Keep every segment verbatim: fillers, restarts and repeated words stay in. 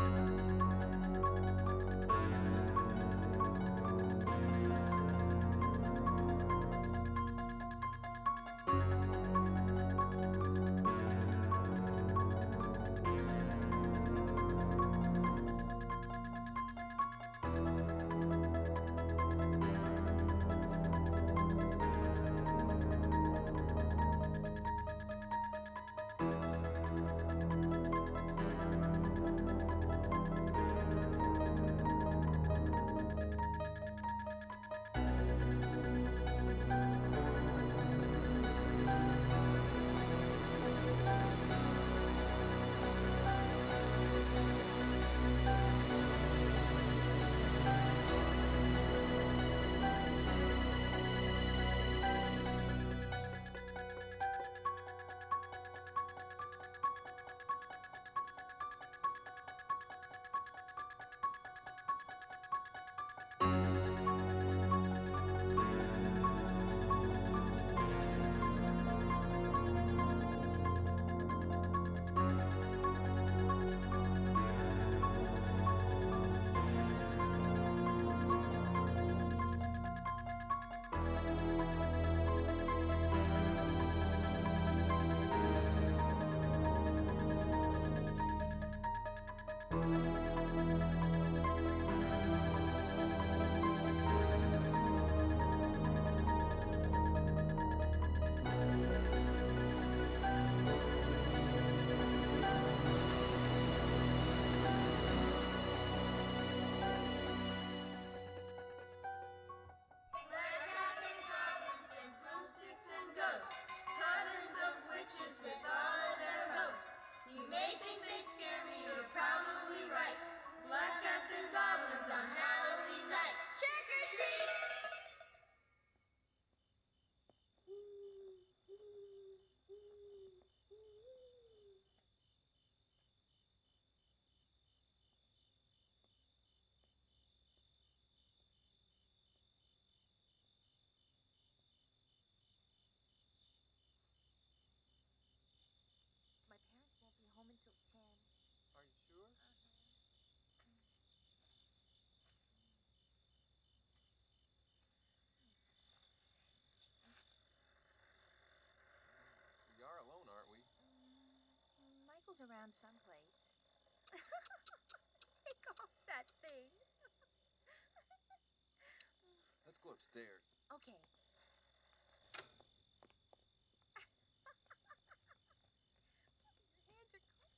My parents won't be home until ten. Are you sure? Uh-huh. We are alone, aren't we? Mm, Michael's around someplace. Take off that thing. Let's go upstairs. Okay. Your hands are cold.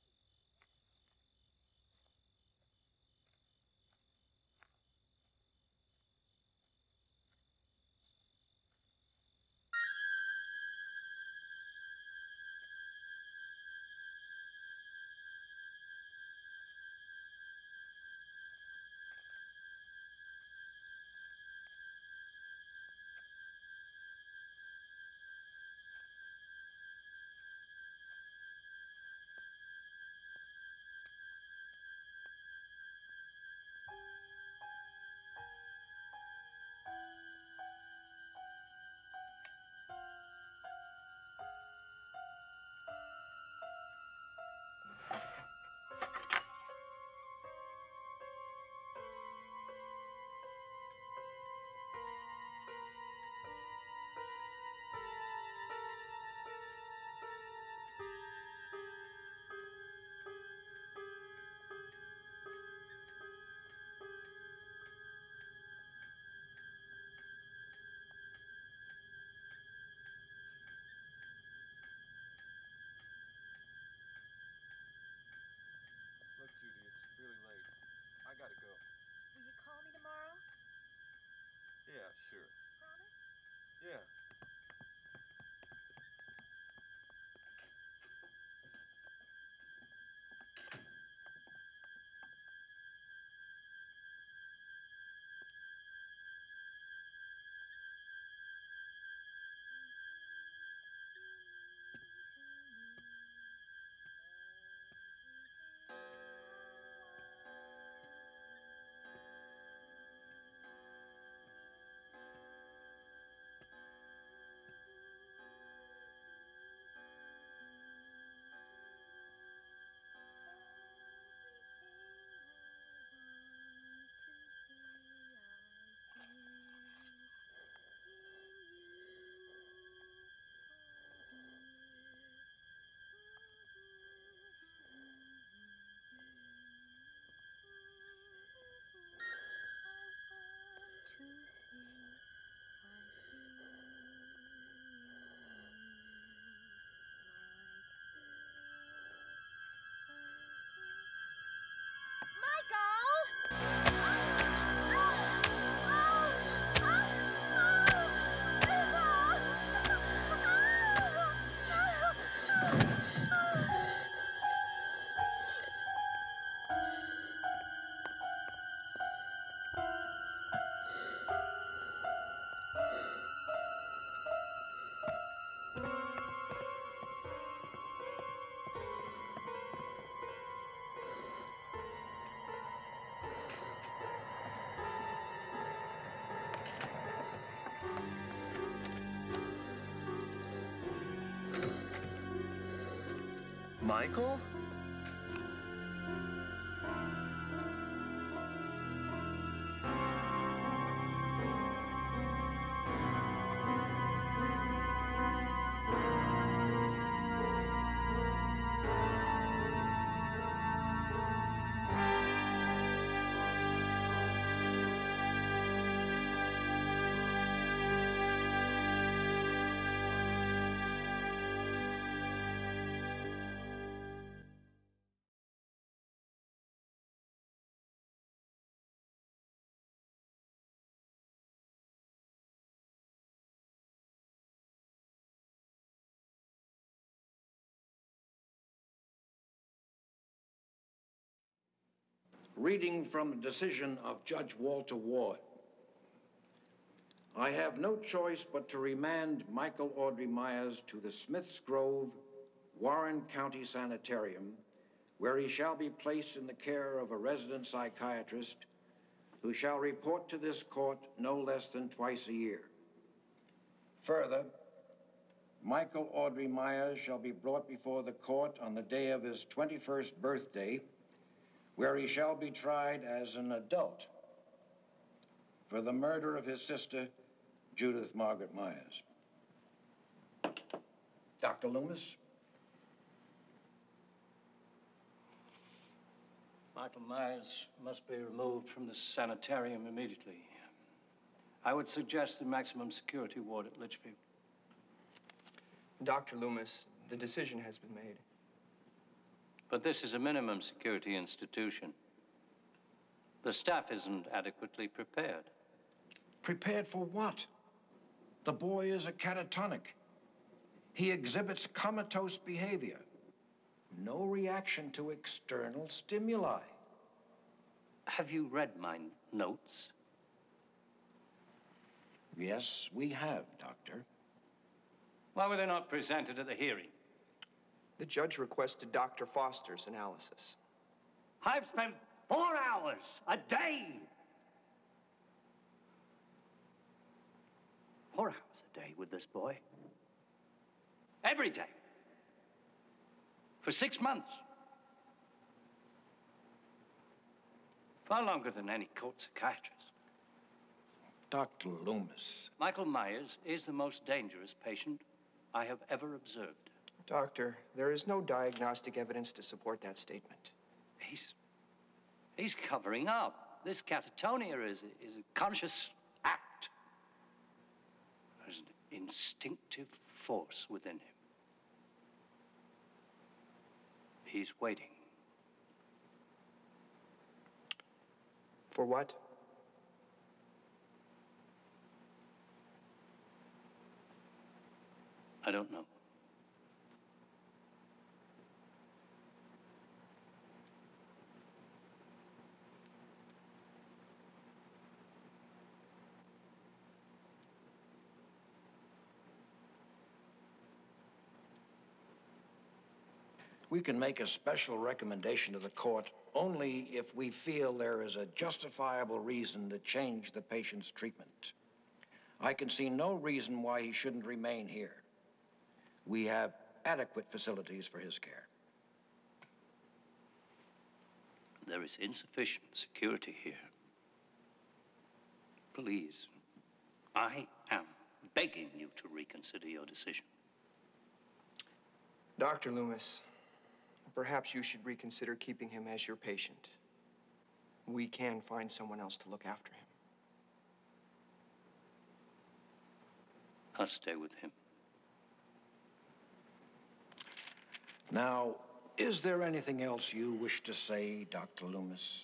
Michael? Reading from the decision of Judge Walter Ward. I have no choice but to remand Michael Audrey Myers to the Smiths Grove, Warren County Sanitarium, where he shall be placed in the care of a resident psychiatrist who shall report to this court no less than twice a year. Further, Michael Audrey Myers shall be brought before the court on the day of his twenty-first birthday, where he shall be tried as an adult for the murder of his sister, Judith Margaret Myers. Doctor Loomis? Michael Myers must be removed from the sanitarium immediately. I would suggest the maximum security ward at Litchfield. Doctor Loomis, the decision has been made. But this is a minimum security institution. The staff isn't adequately prepared. Prepared for what? The boy is a catatonic. He exhibits comatose behavior. No reaction to external stimuli. Have you read my notes? Yes, we have, Doctor. Why were they not presented at the hearing? The judge requested Doctor Foster's analysis. I've spent four hours a day. Four hours a day with this boy. Every day. For six months. Far longer than any court psychiatrist. Doctor Loomis. Michael Myers is the most dangerous patient I have ever observed. Doctor, there is no diagnostic evidence to support that statement. He's... he's covering up. This catatonia is a, is a conscious act. There's an instinctive force within him. He's waiting. For what? I don't know. We can make a special recommendation to the court only if we feel there is a justifiable reason to change the patient's treatment. I can see no reason why he shouldn't remain here. We have adequate facilities for his care. There is insufficient security here. Please, I am begging you to reconsider your decision. Doctor Loomis, perhaps you should reconsider keeping him as your patient. We can find someone else to look after him. I'll stay with him. Now, is there anything else you wish to say, Doctor Loomis?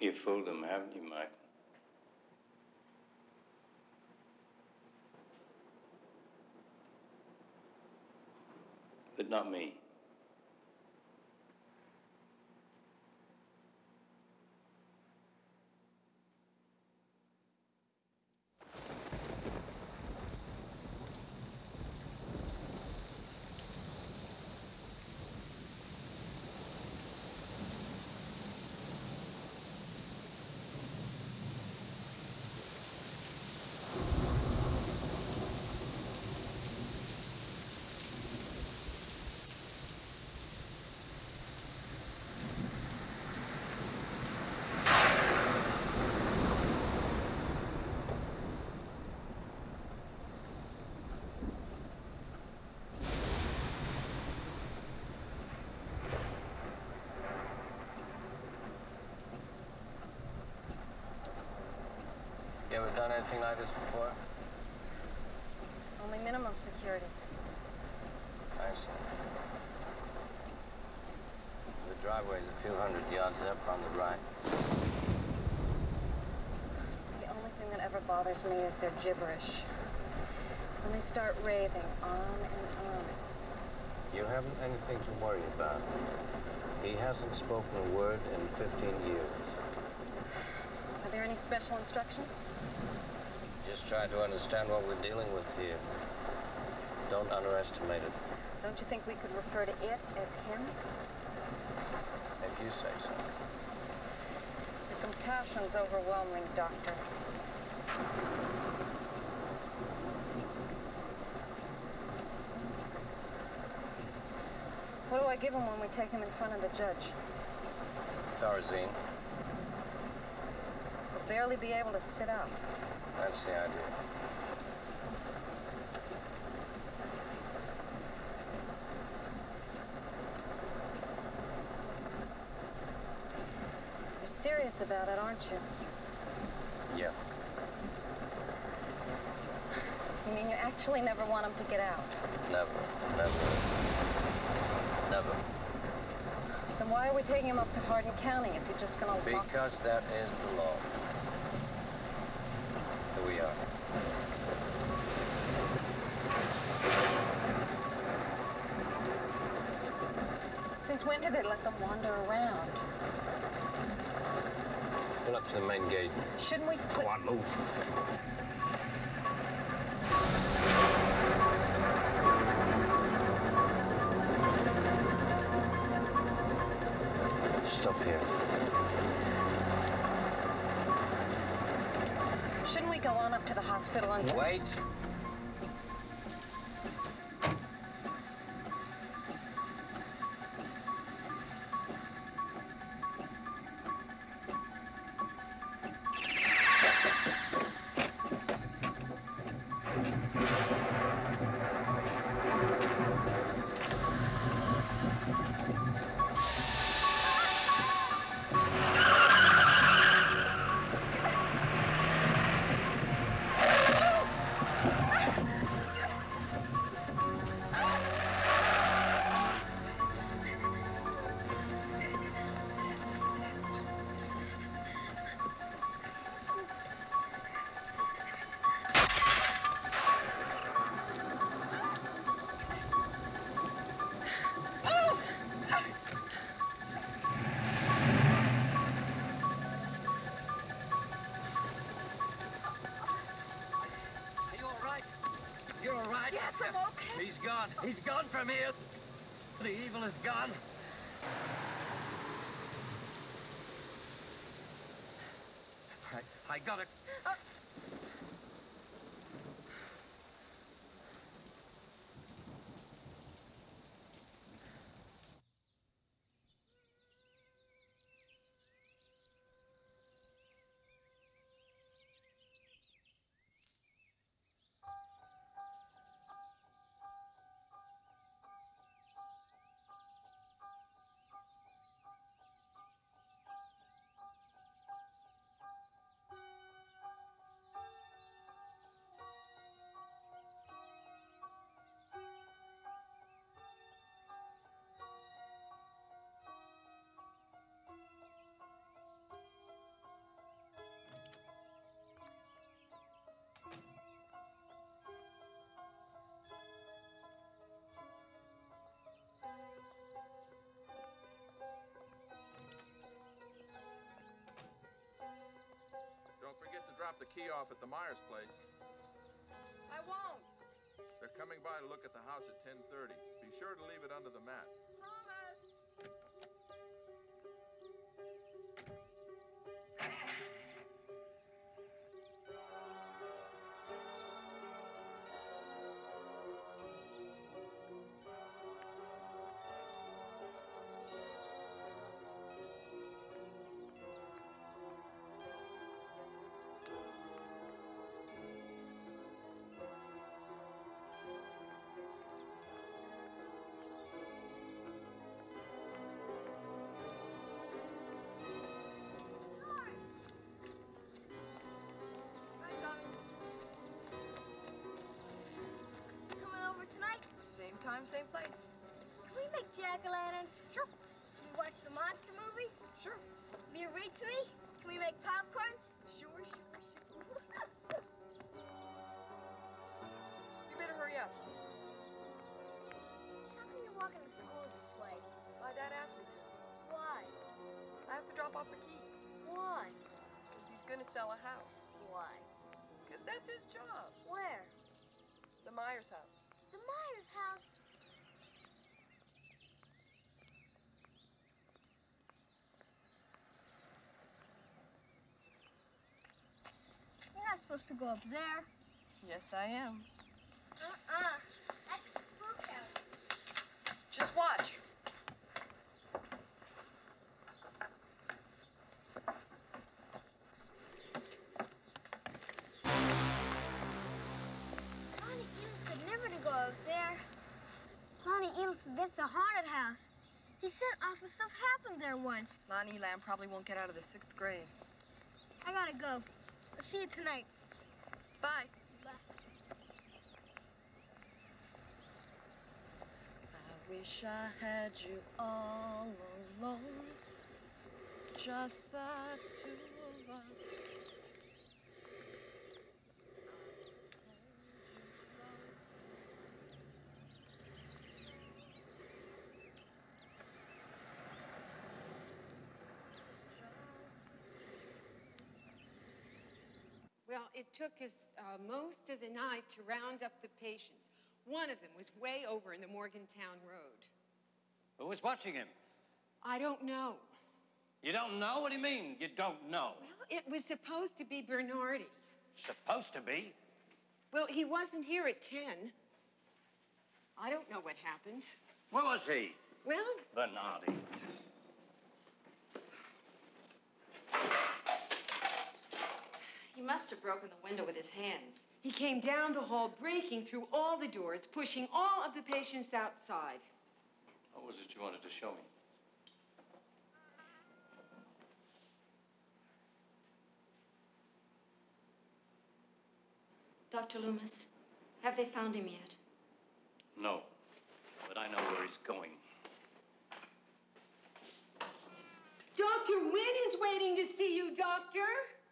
You fooled them, haven't you, Michael? But not me. You ever done anything like this before? Only minimum security. I see. The driveway's a few hundred yards up on the right. The only thing that ever bothers me is their gibberish. When they start raving on and on. You haven't anything to worry about. He hasn't spoken a word in fifteen years. Are there any special instructions? Just try to understand what we're dealing with here. Don't underestimate it, Don't you think we could refer to it as him? if you say so. Your compassion's overwhelming, Doctor. What do I give him when we take him in front of the judge? Thorazine, He'll barely be able to sit up. that's the idea. You're serious about it, aren't you? Yeah. You mean you actually never want him to get out? Never, never, never. Then why are we taking him up to Hardin County if you're just gonna lock... Because that is the law. Here we are. Since when did they let them wander around? Pull up to the main gate. Shouldn't we put... Go on, move. Stop here. Shouldn't we go on up to the hospital and... Wait. He's gone. He's gone from here. The evil is gone. I, I got it. the key off at the Myers place. I won't. They're coming by to look at the house at ten thirty. Be sure to leave it under the mat. Promise. Same time, same place. Can we make jack-o'-lanterns? Sure. Can we watch the monster movies? Sure. Can you read to me? Can we make popcorn? Sure, sure, sure. You better hurry up. How come you're walking to school this way? My dad asked me to. Why? I have to drop off a key. Why? Because he's going to sell a house. Why? Because that's his job. Where? The Myers house. The Myers house. You're not supposed to go up there. Yes, I am. Uh-uh. That's the spook house. Just watch. Lonnie Eaton said never to go up there. Lonnie Eaton said that's a haunted house. He said awful stuff happened there once. Lonnie Lamb probably won't get out of the sixth grade. I gotta go. I'll see you tonight. Bye. Bye. I wish I had you all alone, just the two of us. Well, it took us uh, most of the night to round up the patients. One of them was way over in the Morgantown Road. Who was watching him? I don't know. You don't know? What do you mean, you don't know? Well, it was supposed to be Bernardi. Supposed to be. Well, he wasn't here at ten. I don't know what happened. Where was he? Well, Bernardi. he must have broken the window with his hands. He came down the hall, breaking through all the doors, pushing all of the patients outside. What was it you wanted to show me? Doctor Loomis, have they found him yet? No, but I know where he's going. Doctor Wynn is waiting to see you, Doctor.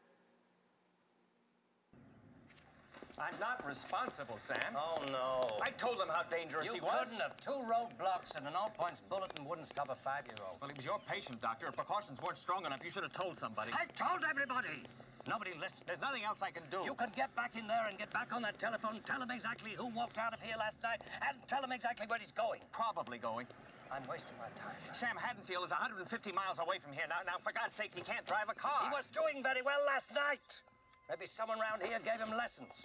I'm not responsible, Sam. Oh, no. I told them how dangerous You he was. couldn't have. Two roadblocks and an all-points bulletin wouldn't stop a five-year-old. Well, he was your patient, Doctor. If precautions weren't strong enough, you should have told somebody. I told everybody. Nobody listened. There's nothing else I can do. You can get back in there and get back on that telephone, tell him exactly who walked out of here last night, and tell him exactly where he's going. Probably going. I'm wasting my time. Sam Haddonfield is one hundred fifty miles away from here. Now, now, for God's sakes, he can't drive a car. He was doing very well last night. Maybe someone around here gave him lessons.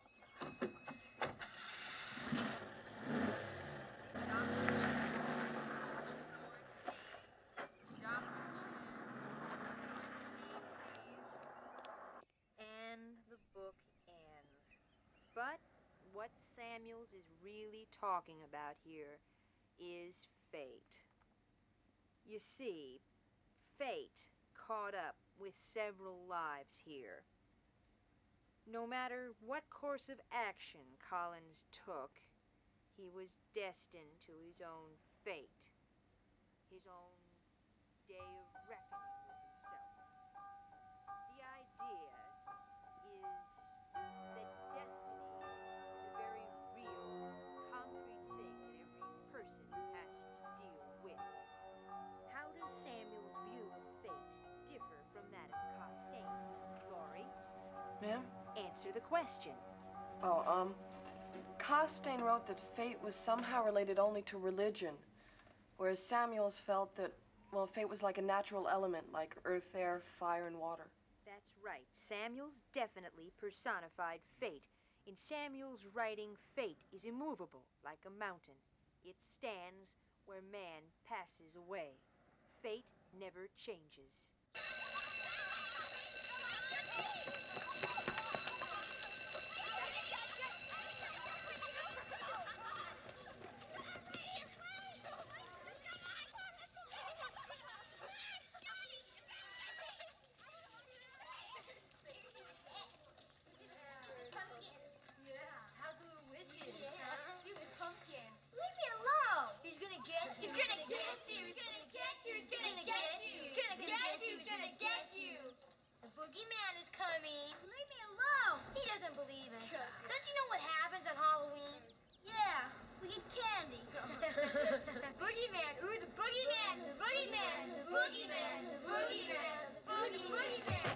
And the book ends. But what Samuels is really talking about here is fate. You see, fate caught up with several lives here. No matter what course of action Collins took, he was destined to his own fate, his own day of reckoning with himself. The idea is that destiny is a very real, concrete thing that every person has to deal with. How does Samuel's view of fate differ from that of Costain? Laurie? Ma'am? answer the question. Oh, um, Costain wrote that fate was somehow related only to religion, whereas Samuels felt that, well, fate was like a natural element, like earth, air, fire, and water. That's right. Samuels definitely personified fate. In Samuel's writing, fate is immovable, like a mountain. It stands where man passes away. Fate never changes. Boogeyman is coming. Leave me alone. He doesn't believe us. Don't you know what happens on Halloween? Yeah, we get candy. Boogeyman, ooh, the boogeyman, the boogeyman, the boogeyman, the boogeyman, the boogie, boogeyman.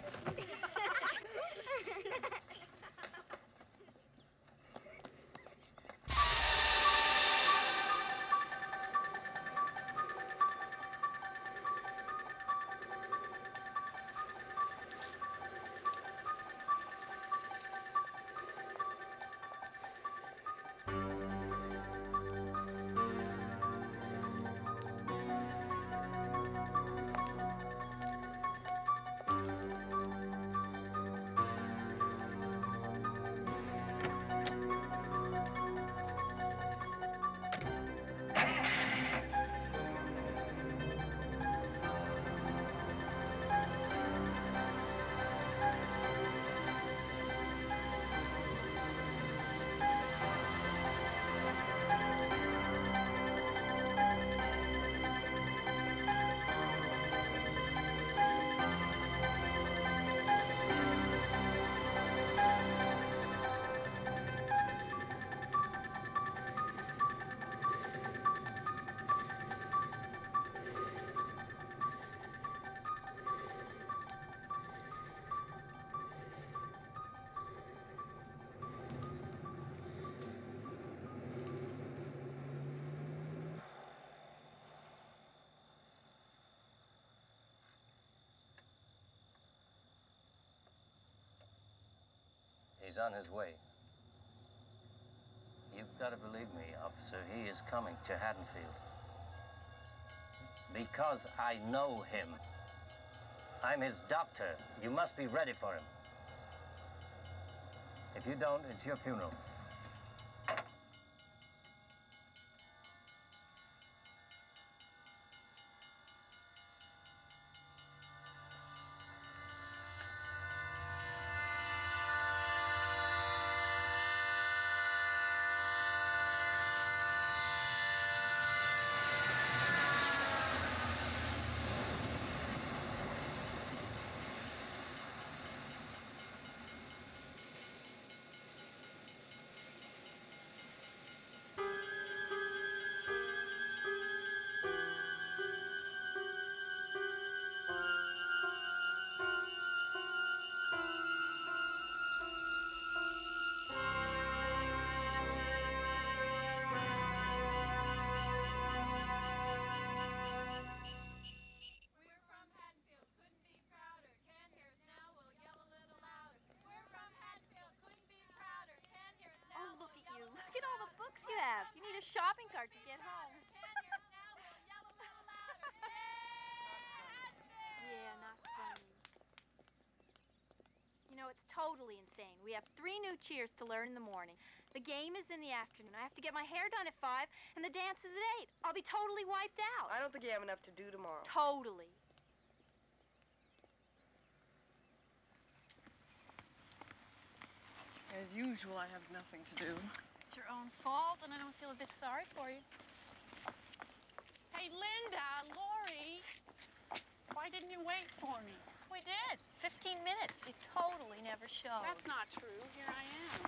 He's on his way. You've got to believe me, officer. He is coming to Haddonfield. Because I know him. I'm his doctor. You must be ready for him. If you don't, it's your funeral. You need a shopping cart to get home. Yeah, not funny. You know, it's totally insane. We have three new cheers to learn in the morning. The game is in the afternoon. I have to get my hair done at five, and the dance is at eight. I'll be totally wiped out. I don't think you have enough to do tomorrow. Totally. As usual, I have nothing to do. It's your own fault, and I don't feel a bit sorry for you. Hey, Linda, Lori, why didn't you wait for me? We did. Fifteen minutes. You totally never showed. That's not true. Here I am.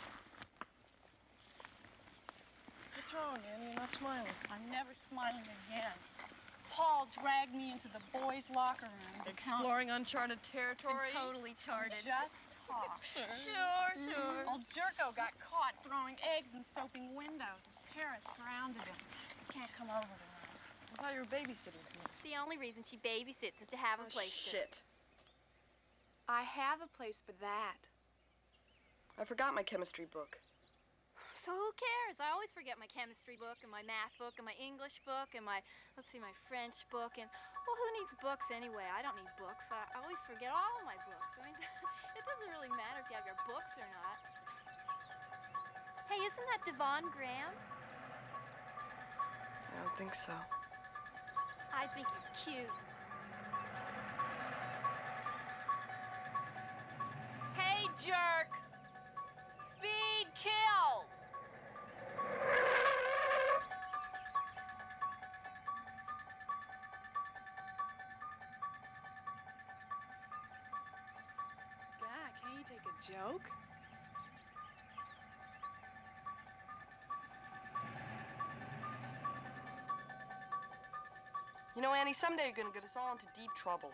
What's wrong, Annie? You're not smiling. I'm never smiling again. Paul dragged me into the boys' locker room. Exploring uncharted territory? It's been totally charted. Just talk. Sure, sure. Old Jerko got caught throwing eggs and soaping windows. His parents grounded him. He can't come over tonight. I thought you were babysitting tonight. The only reason she babysits is to have a Oh, place to... shit. I have a place for that. I forgot my chemistry book. So who cares? I always forget my chemistry book and my math book and my English book and my, let's see, my French book. And, well, who needs books anyway? I don't need books. I, I always forget all of my books. I mean, it doesn't really matter if you have your books or not. Hey, isn't that Devon Graham? I don't think so. I think he's cute. Hey, jerk! Speed kills! God, can't you take a joke? You know, Annie, someday you're gonna get us all into deep trouble.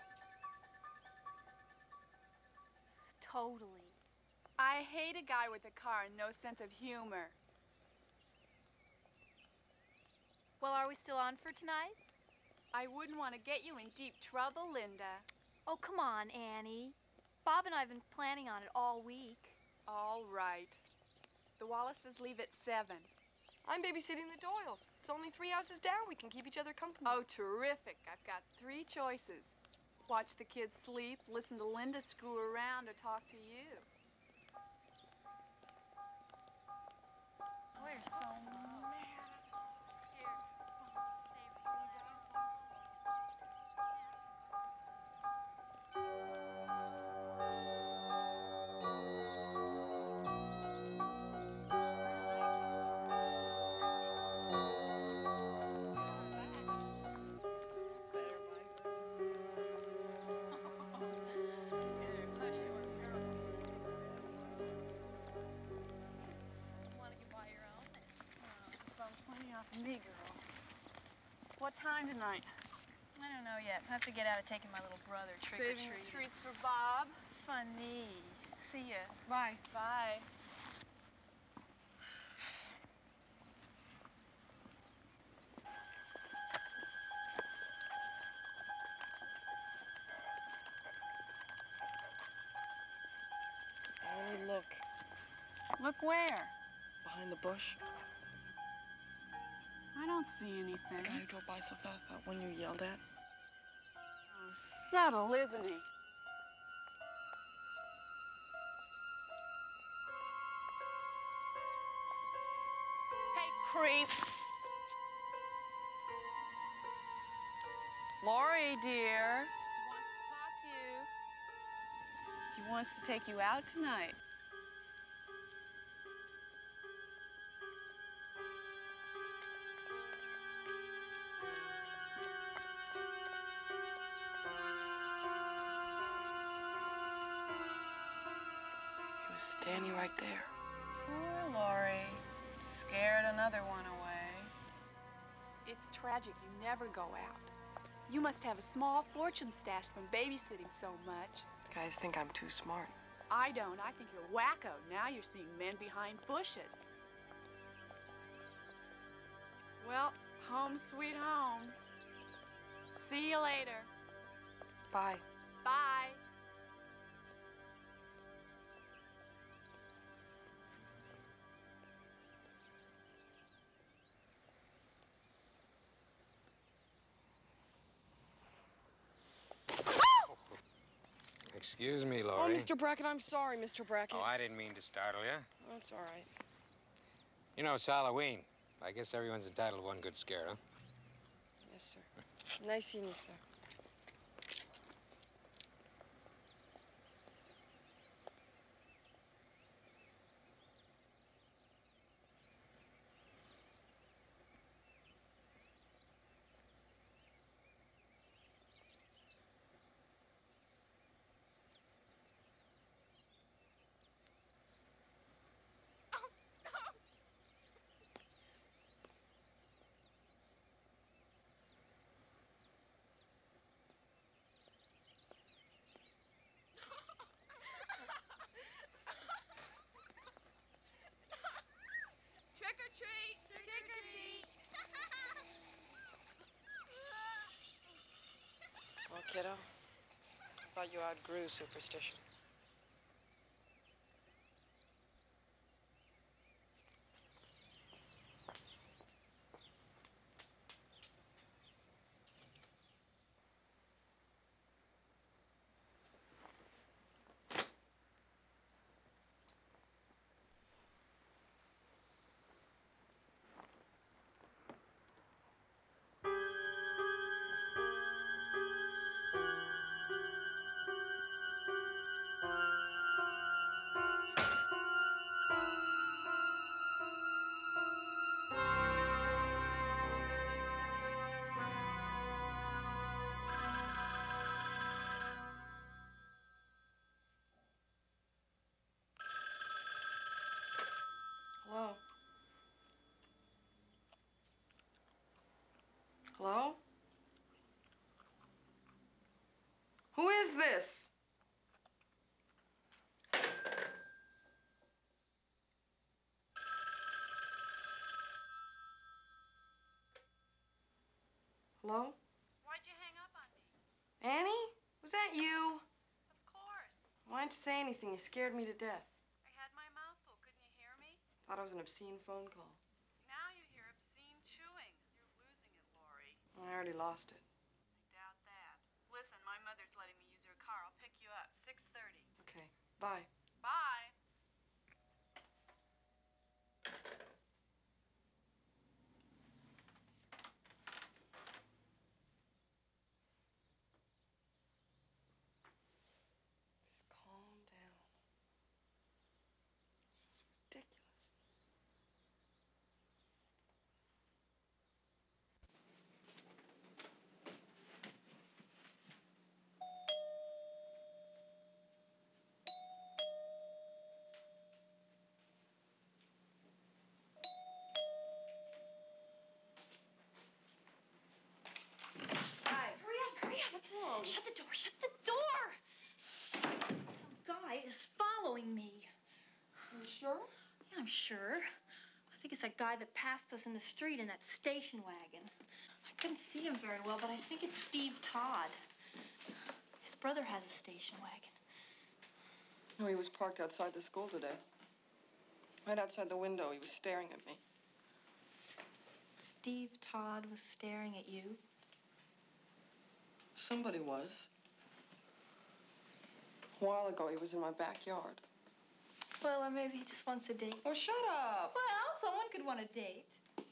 Totally. I hate a guy with a car and no sense of humor. Well, are we still on for tonight? I wouldn't want to get you in deep trouble, Linda. Oh, come on, Annie. Bob and I have been planning on it all week. All right. The Wallaces leave at seven. I'm babysitting the Doyles. It's only three houses down. We can keep each other company. Oh, terrific. I've got three choices. Watch the kids sleep, listen to Linda screw around, or talk to you. We're so mad. Me, girl. What time tonight? I don't know yet. I have to get out of taking my little brother trick or Saving treating. the treats for Bob. Funny. See ya. Bye. Bye. Annie, look. Look where? Behind the bush. I don't see anything. The guy who drove by so fast, that one you yelled at. Oh, subtle, isn't he? Hey, creep. Lori, dear. He wants to talk to you. He wants to take you out tonight. He was standing right there. Poor Lori. Scared another one away. It's tragic you never go out. You must have a small fortune stashed from babysitting so much. Guys think I'm too smart. I don't. I think you're wacko. Now you're seeing men behind bushes. Well, home sweet home. See you later. Bye. Bye. Excuse me, Oh, Laurie. Mister Brackett, I'm sorry, Mister Brackett. Oh, I didn't mean to startle you. That's all right. You know, it's Halloween. I guess everyone's entitled to one good scare, huh? Yes, sir. Nice seeing you, sir. kiddo. I thought you outgrew superstition. Hello? Hello? Who is this? Hello? Why'd you hang up on me? Annie? Was that you? Of course. Why didn't you say anything? You scared me to death. I had my mouth full. Couldn't you hear me? Thought it was an obscene phone call. Now you hear obscene chewing. You're losing it, Laurie. I already lost it. I doubt that. Listen, my mother's letting me use her car. I'll pick you up. six thirty. Okay, bye. Bye. Calm down. This is ridiculous. Hi. Hurry up, hurry up. What's wrong? Shut the door, shut the door. Some guy is following me. You sure? Yeah, I'm sure. I think it's that guy that passed us in the street in that station wagon. I couldn't see him very well, but I think it's Steve Todd. His brother has a station wagon. No, he was parked outside the school today. Right outside the window, he was staring at me. Steve Todd was staring at you? Somebody was. A while ago, he was in my backyard. Well, or maybe he just wants a date. Oh, shut up! Well, someone could want a date.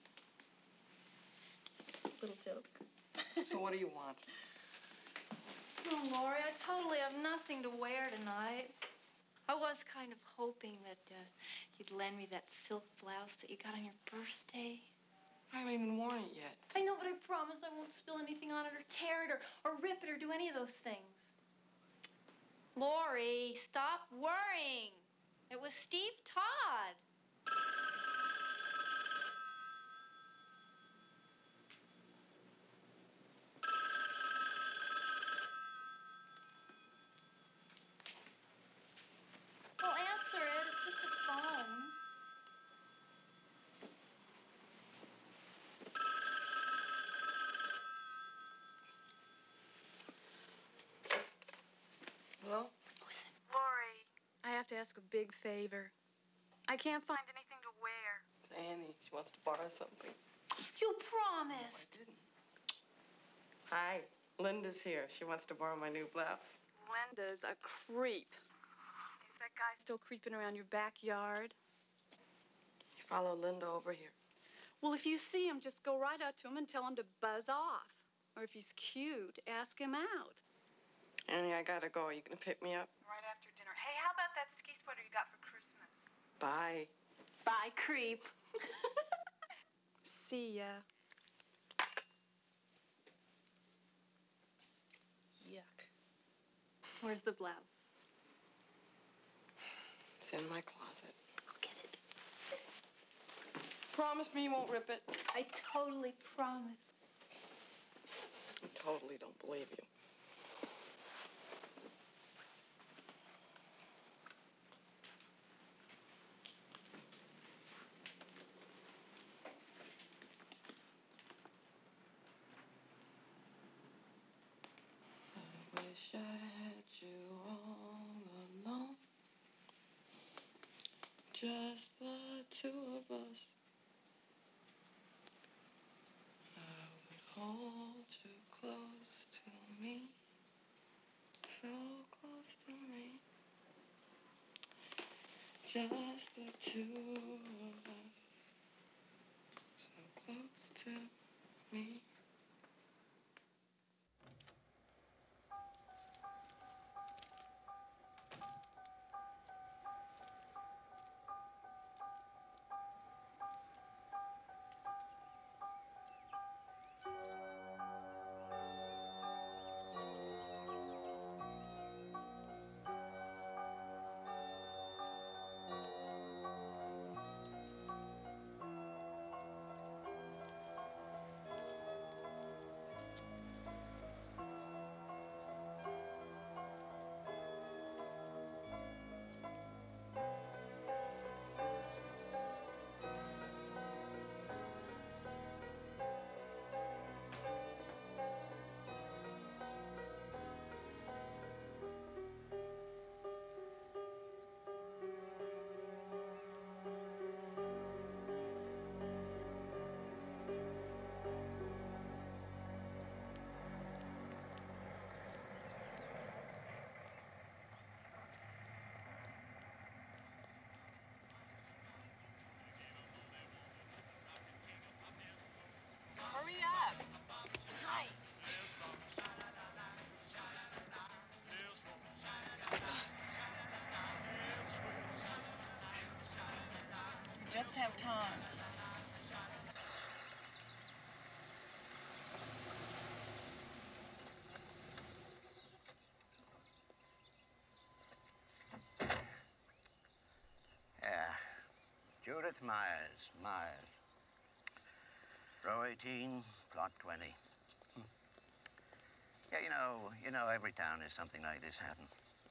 Little joke. So what do you want? Oh, Laurie, I totally have nothing to wear tonight. I was kind of hoping that uh, you'd lend me that silk blouse that you got on your birthday. I haven't even worn it yet. I know, but I promise I won't spill anything on it or tear it or, or rip it or do any of those things. Laurie, stop worrying. It was Steve Todd. Well, answer it. It's just a phone. Hello? Who is it? Laurie, I have to ask a big favor. I can't find anything to wear. It's Annie. She wants to borrow something. You I promised. didn't. Hi. Linda's here. She wants to borrow my new blouse. Linda's a creep. Is that guy still creeping around your backyard? You follow Linda over here. Well, if you see him, just go right up to him and tell him to buzz off. Or if he's cute, ask him out. Annie, I gotta go. Are you gonna pick me up? Right after dinner. Hey, how about that ski sweater you got for Christmas? Bye. Bye, creep. See ya. Yuck. Where's the blouse? It's in my closet. I'll get it. Promise me you won't rip it. I totally promise. I totally don't believe you. wish I had you all alone. Just the two of us. I would hold you close to me. So close to me. Just the two of us. So close to me. Hurry up. Hi. Just have time. Yeah. Judith Myers, Myers. Row eighteen, plot twenty. Hmm. Yeah, you know, you know, every town has something like this happen.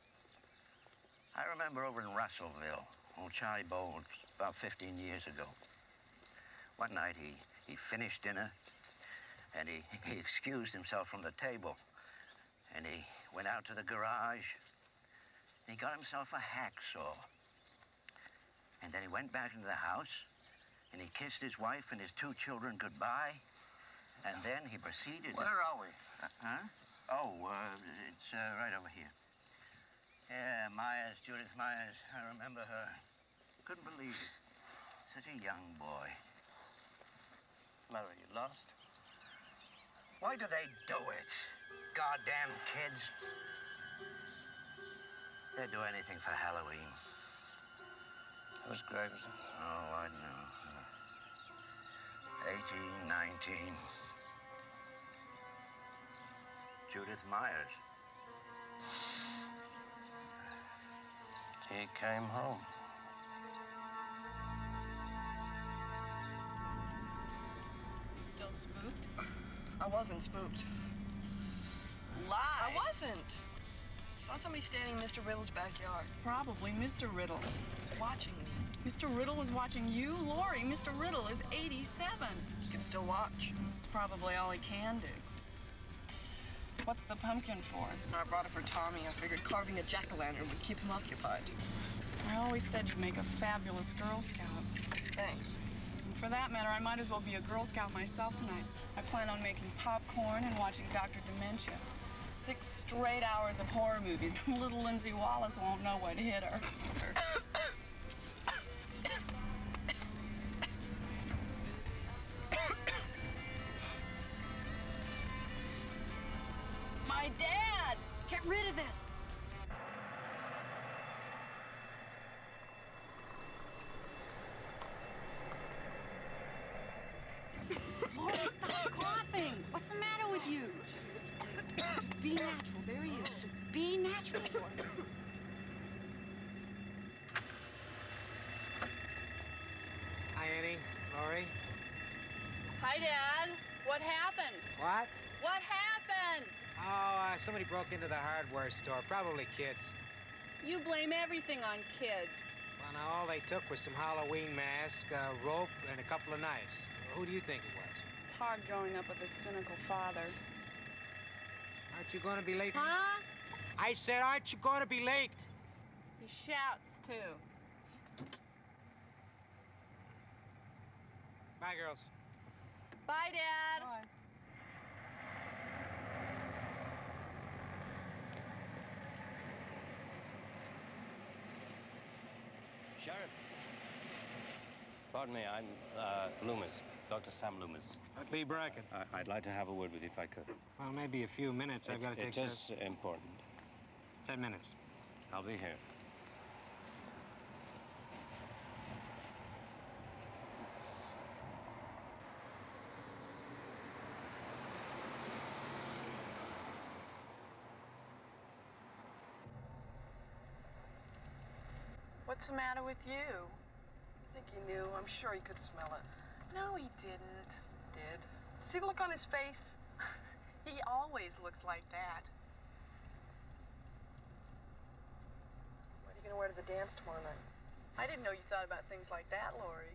I remember over in Russellville, old Charlie Bowles, about fifteen years ago. One night he, he finished dinner and he, he excused himself from the table and he went out to the garage and he got himself a hacksaw. And then he went back into the house and he kissed his wife and his two children goodbye. And then he proceeded... Where are we? Uh, huh? Oh, uh, it's uh, right over here. Yeah, Myers, Judith Myers. I remember her. Couldn't believe it. Such a young boy. Mother, you lost? Why do they do it? Goddamn kids. They'd do anything for Halloween. Whose grave is it? Oh, I know. eighteen, nineteen. Judith Myers. He came home. You still spooked? I wasn't spooked. Lie. I wasn't. I saw somebody standing in Mister Riddle's backyard. Probably Mister Riddle. He's watching me. Mister Riddle was watching you? Lori, Mister Riddle is eighty-seven. He can still watch. It's probably all he can do. What's the pumpkin for? I brought it for Tommy. I figured carving a jack-o'-lantern would keep him occupied. I always said you'd make a fabulous Girl Scout. Thanks. And for that matter, I might as well be a Girl Scout myself tonight. I plan on making popcorn and watching Doctor Dementia. Six straight hours of horror movies. Little Lindsay Wallace won't know what hit her. My dad! Get rid of this. Laura, stop coughing. What's the matter with you? Just be natural. There he is. Just be natural, Laura. Hi, Annie. Laurie. Hi, Dad. What happened? What? What happened? Oh, uh, somebody broke into the hardware store. Probably kids. You blame everything on kids. Well, now, all they took was some Halloween mask, a rope, and a couple of knives. Who do you think it was? It's hard growing up with a cynical father. Aren't you going to be late? Huh? I said, aren't you going to be late? He shouts, too. Bye, girls. Bye, Dad. Bye. Sheriff. Pardon me, I'm uh, Loomis, Doctor Sam Loomis. Uh, Lee Brackett. I I'd like to have a word with you if I could. Well, maybe a few minutes. I've It's- got to take It is important. Ten minutes. I'll be here. What's the matter with you? I think he knew. I'm sure he could smell it. No, he didn't. Did. See the look on his face? He always looks like that. What are you going to wear to the dance tomorrow night? I didn't know you thought about things like that, Lori.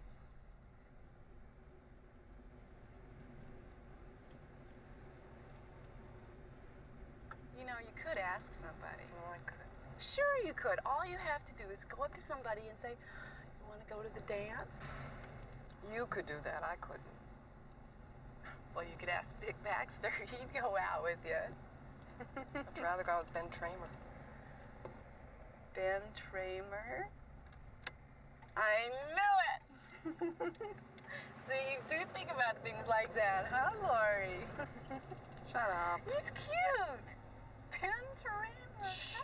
You know, you could ask somebody. No, I couldn't. Sure you could. All you have to do is go up to somebody and say, you want to go to the dance? You could do that. I couldn't. Well, you could ask Dick Baxter. He'd go out with you. I'd rather go out with Ben Tramer. Ben Tramer? I knew it! See, you do think about things like that, huh, Lori? Shut up. He's cute. Ben Tramer. Shh.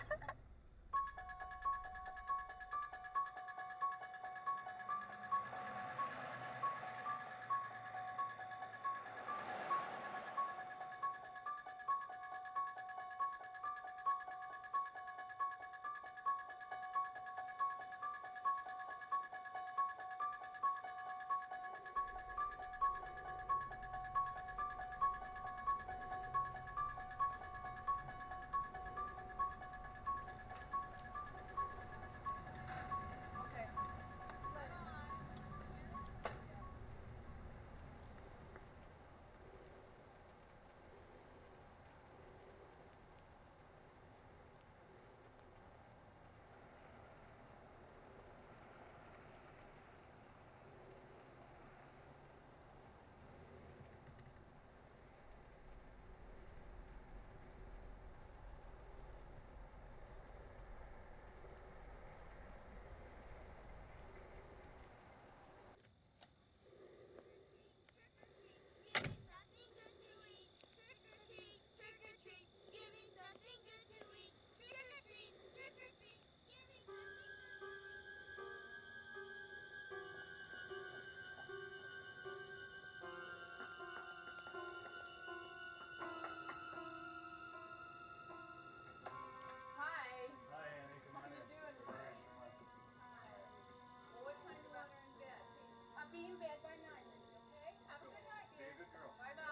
Be in bed by nine, okay? Have a good night, dear. Be a good girl. Bye-bye.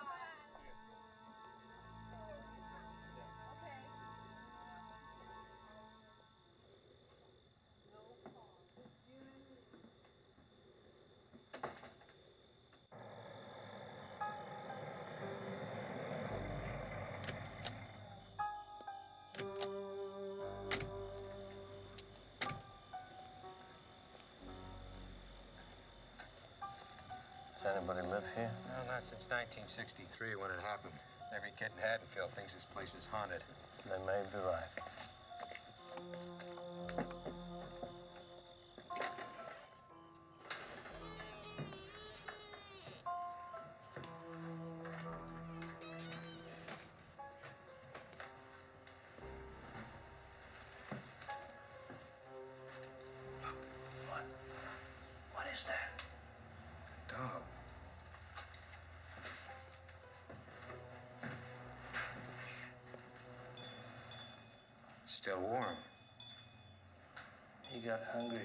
Okay. No call. Just you and me. Does anybody live here? Well, not since nineteen sixty-three when it happened. Every kid in Haddonfield thinks this place is haunted. They may be right. What? What is that? It's a dog. It's still warm. He got hungry.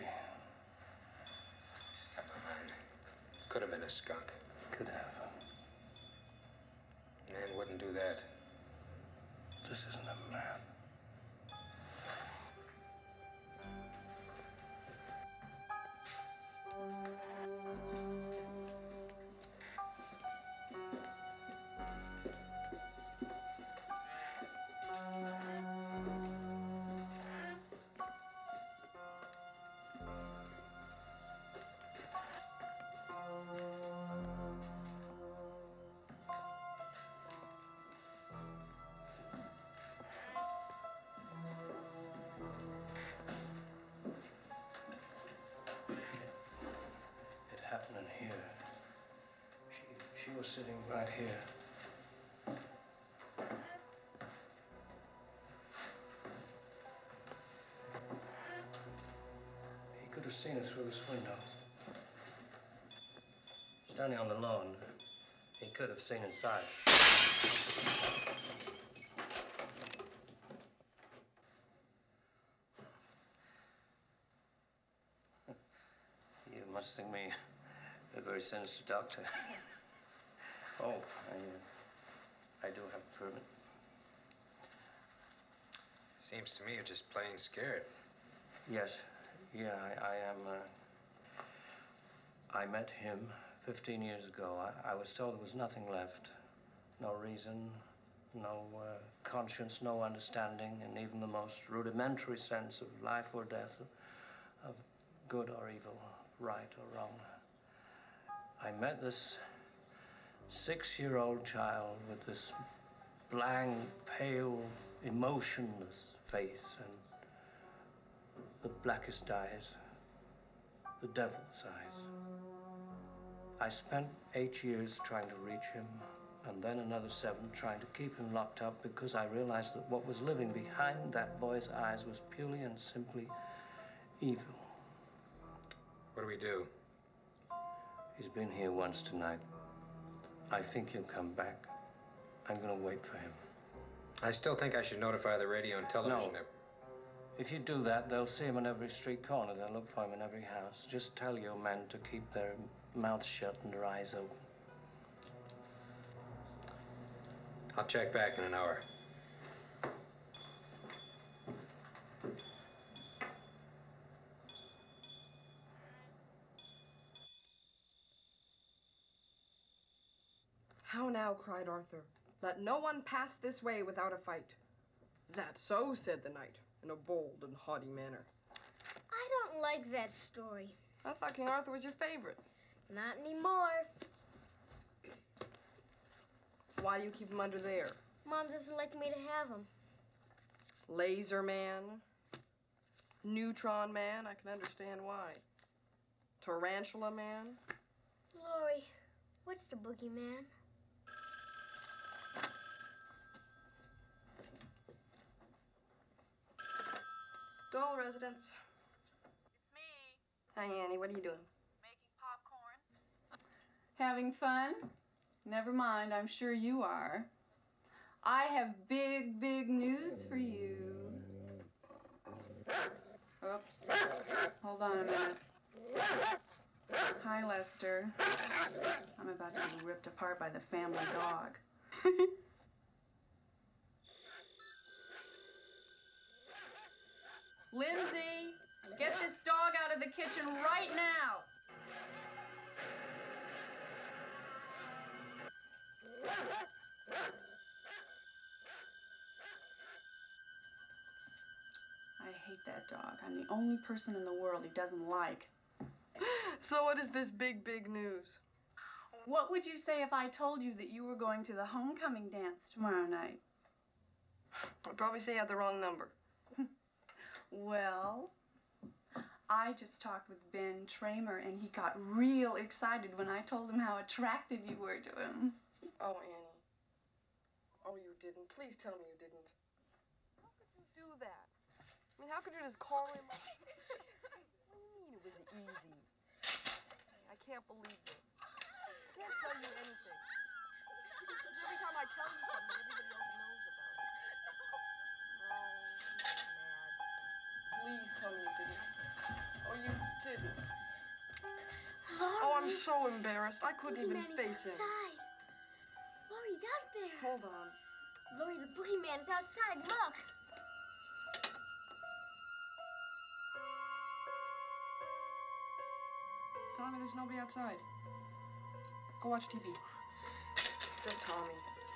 Could have been a skunk. Could have. Man wouldn't do that. This isn't a man. was sitting right here. He could have seen us through this window. Standing on the lawn, he could have seen inside. You must think me a very sinister doctor. Oh, I, uh, I do have a permit. Seems to me you're just plain scared. Yes, yeah, I, I am. Uh, I met him fifteen years ago. I, I was told there was nothing left. No reason, no uh, conscience, no understanding, and even the most rudimentary sense of life or death, of good or evil, right or wrong. I met this six-year-old child with this blank, pale, emotionless face and the blackest eyes, the devil's eyes. I spent eight years trying to reach him, and then another seven trying to keep him locked up because I realized that what was living behind that boy's eyes was purely and simply evil. What do we do? He's been here once tonight. I think he'll come back. I'm gonna wait for him. I still think I should notify the radio and television. No. If you do that, they'll see him in every street corner. They'll look for him in every house. Just tell your men to keep their mouths shut and their eyes open. I'll check back in an hour. How now, cried Arthur. Let no one pass this way without a fight. That so, said the knight, in a bold and haughty manner. I don't like that story. I thought King Arthur was your favorite. Not anymore. Why do you keep him under there? Mom doesn't like me to have him. Laser man, neutron man, I can understand why. Tarantula man. Laurie, what's the boogeyman? Dole residence. It's me. Hi, Annie. What are you doing? Making popcorn. Having fun? Never mind. I'm sure you are. I have big, big news for you. Oops. Hold on a minute. Hi, Lester. I'm about to be ripped apart by the family dog. Lindsay, get this dog out of the kitchen right now. I hate that dog. I'm the only person in the world he doesn't like. So what is this big, big news? What would you say if I told you that you were going to the homecoming dance tomorrow night? I'd probably say you had the wrong number. Well, I just talked with Ben Tramer, and he got real excited when I told him how attracted you were to him. Oh, Annie. Oh, you didn't. Please tell me you didn't. How could you do that? I mean, how could you just call him up? What do you mean it was easy? I can't believe this. I can't tell you anything. Every time I tell you something, everybody else knows about it. Oh, he's mad. Please tell me you didn't. Oh, you didn't. Laurie. Oh, I'm so embarrassed. I couldn't even face him. Outside. Laurie's out there. Hold on. Laurie, the boogeyman is outside. Look. Tommy, there's nobody outside. Go watch T V. It's just Tommy.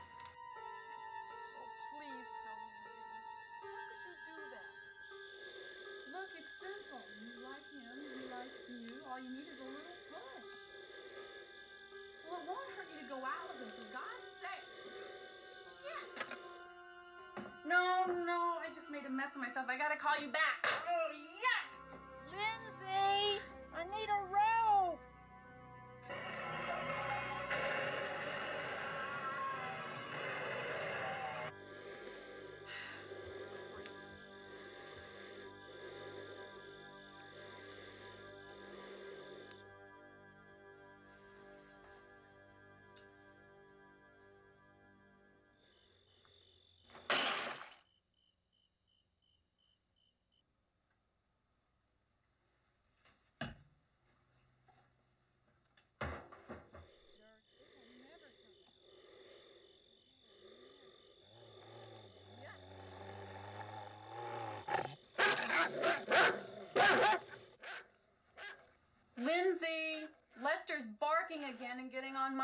Oh, please tell me you didn't. How could you do that? Look, it's simple. You like him, he likes you. All you need is a little push. Well, it won't hurt you to go out with him, for God's sake. Shit! No, no, I just made a mess of myself. I gotta call you back. Oh, yuck! Lindsay, I need a rope.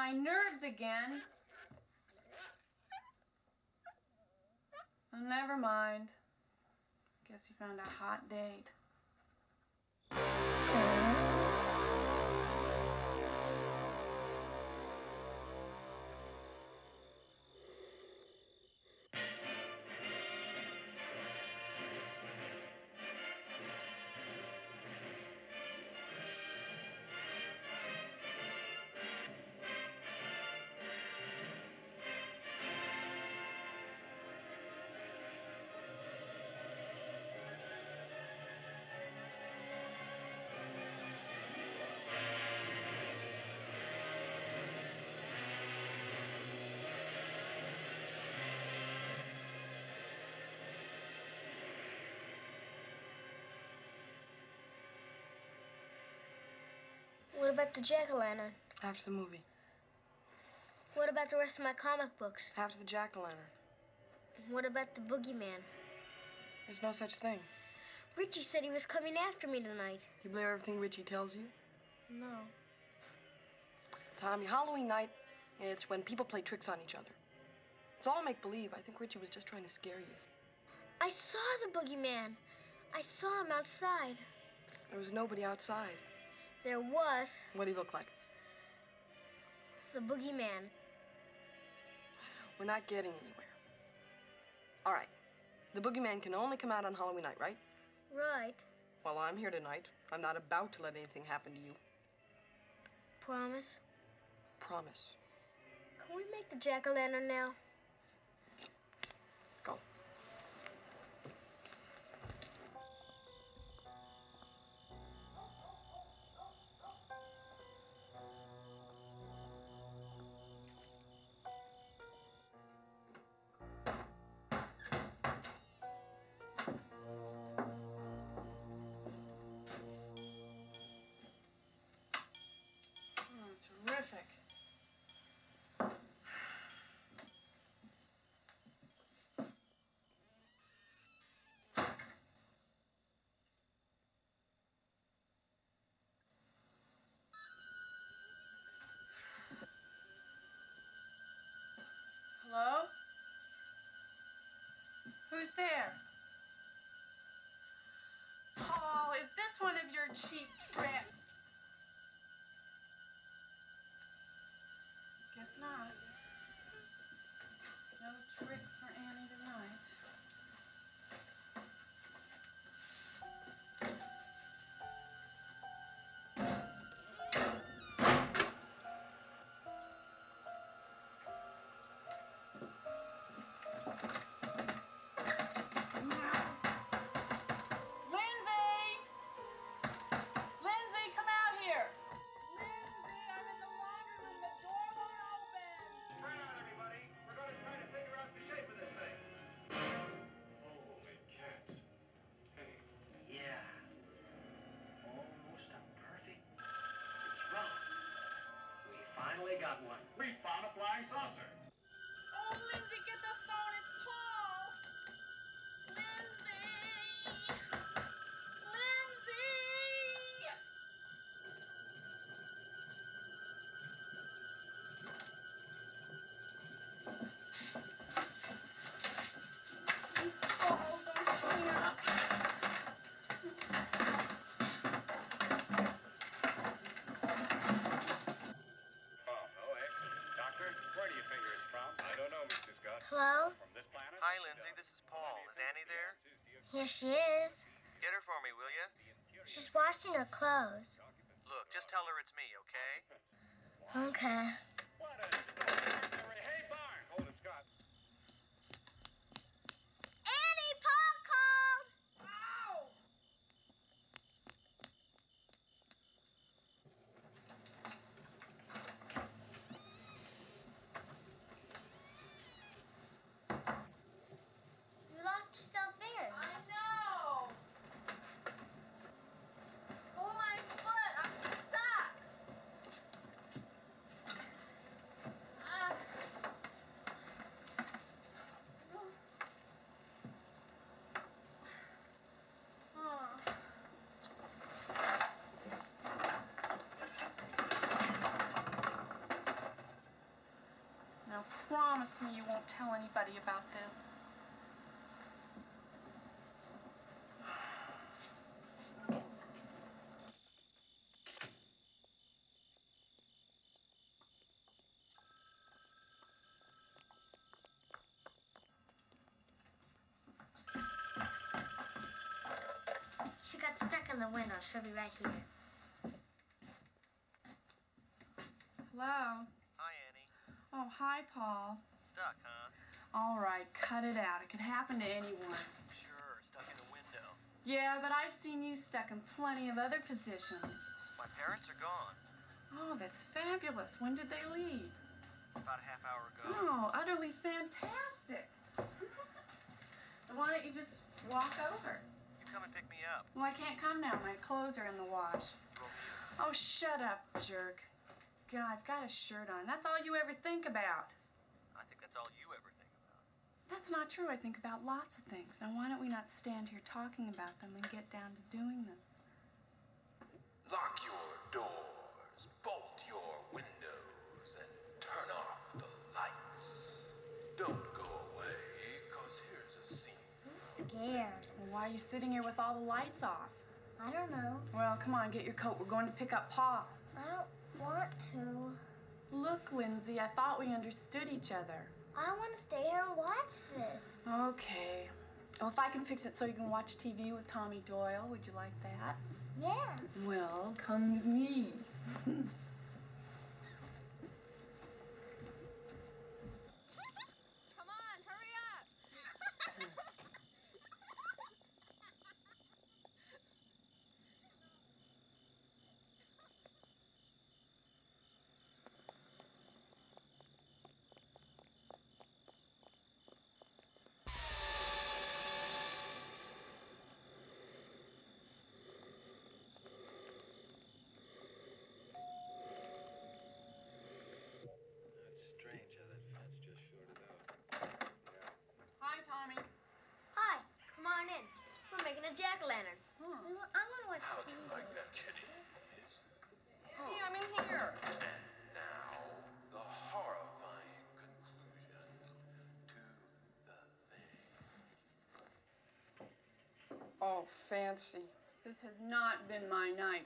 my nerves again. Oh, never mind. Guess he found a hot date. What about the jack-o'-lantern? After the movie. What about the rest of my comic books? After the jack-o'-lantern. What about the boogeyman? There's no such thing. Richie said he was coming after me tonight. Do you believe everything Richie tells you? No. Tommy, Halloween night, it's when people play tricks on each other. It's all make-believe. I think Richie was just trying to scare you. I saw the boogeyman. I saw him outside. There was nobody outside. There was. What did he look like? The boogeyman. We're not getting anywhere. All right. The boogeyman can only come out on Halloween night, right? Right. Well, I'm here tonight. I'm not about to let anything happen to you. Promise? Promise. Can we make the jack-o'-lantern now? Let's go. Terrific. Hello? Who's there? Paul, is this one of your cheap tricks? Guess not. No tricks for Annie tonight. Lindsay! Lindsay, come out here! Lindsay, I'm in the laundry room. The door won't open. Turn out, everybody. We're going to try to figure out the shape of this thing. Holy cats. Hey. Yeah. Almost a perfect. It's wrong. We finally got one. We found a flying saucer. Oh, Lindsay, get the phone. It's Paul. Lindsay! Lindsay! Oh, don't hang up. Oh, no, eh? Doctor, where do you figure it's from? I don't know, Mister Scott. Hello? From this planet? Hi, Lindsay. This is Paul. Is Annie there? Here she is. Get her for me, will you? She's washing her clothes. Look, just tell her it's me, okay? Okay. Hey, Barn! Hold it, Scott. Annie, Paul called! Ow! You locked yourself in. I know. Oh, my foot. I'm stuck. Now promise me you won't tell anybody about this. She got stuck in the window. She'll be right here. Hello? Hi, Annie. Oh, hi, Paul. Stuck, huh? All right, cut it out. It can happen to anyone. Sure, stuck in a window. Yeah, but I've seen you stuck in plenty of other positions. My parents are gone. Oh, that's fabulous. When did they leave? About a half hour ago. Oh, utterly fantastic. So why don't you just walk over? You come and pick me up. Well, I can't come now. My clothes are in the wash. Oh, shut up, jerk. God, I've got a shirt on. That's all you ever think about. I think that's all you ever think about. That's not true. I think about lots of things. Now, why don't we not stand here talking about them and get down to doing them? Lock your doors, bolt your windows, and turn off the lights. Don't go away, because here's a scene. I'm scared. Well, why are you sitting here with all the lights off? I don't know. Well, come on, get your coat. We're going to pick up Pa. I don't want to. Look, Lindsay, I thought we understood each other. I want to stay here and watch this. Okay. Well, if I can fix it so you can watch T V with Tommy Doyle, would you like that? Yeah. Well, come with me. Come on, hurry up! Strange how that fence just shorted out. Hi, Tommy. Hi, come on in. We're making a jack-o'-lantern. I want to watch How'd T V. you like that, kitty? Hey, I'm in here. And now, the horrifying conclusion to the thing. Oh, fancy. This has not been my night.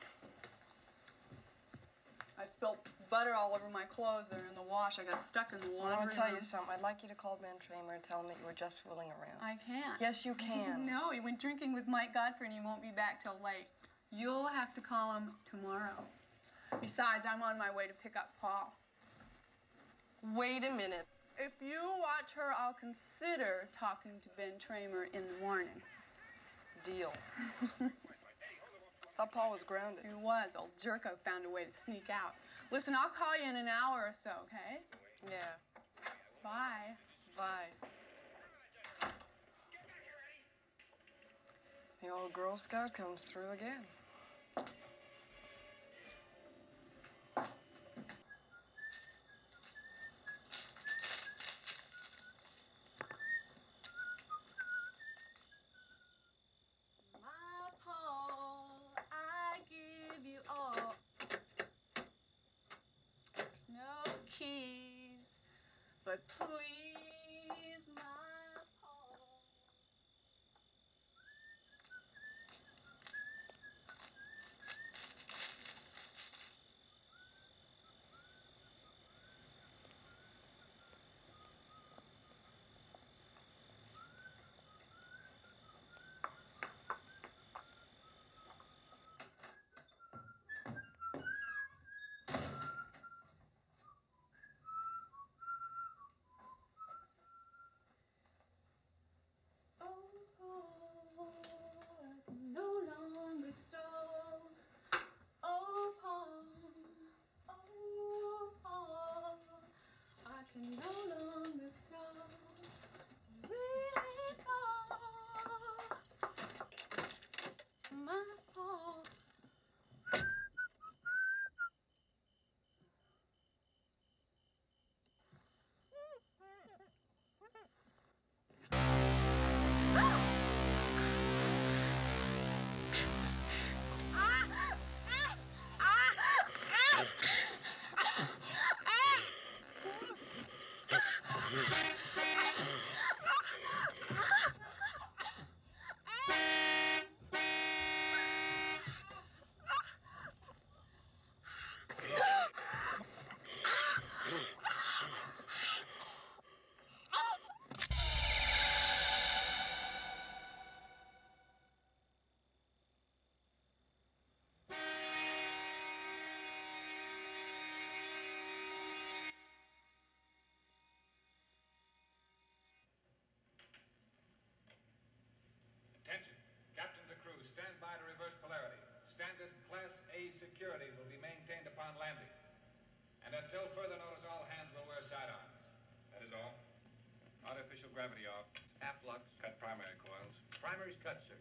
I spilled butter all over my clothes there in the wash. I got stuck in the Well, laundry I'll tell room. you something. I'd like you to call Ben Tramer and tell him that you were just fooling around. I can't. Yes, you can. No, he went drinking with Mike Godfrey and he won't be back till late. You'll have to call him tomorrow. Besides, I'm on my way to pick up Paul. Wait a minute. If you watch her, I'll consider talking to Ben Tramer in the morning. Deal. Thought Paul was grounded. He was. Old Jerko found a way to sneak out. Listen, I'll call you in an hour or so, okay? Yeah. Bye. Bye. The old Girl Scout comes through again. My Paul, I give you all. No keys, but please, my Paul. Attention. Captains and crews, stand by to reverse polarity. Standard Class A security will be maintained upon landing. And until further notice, all hands will wear sidearms. That is all. Artificial gravity off. Half flux. Cut primary coils. Primary's cut, sir.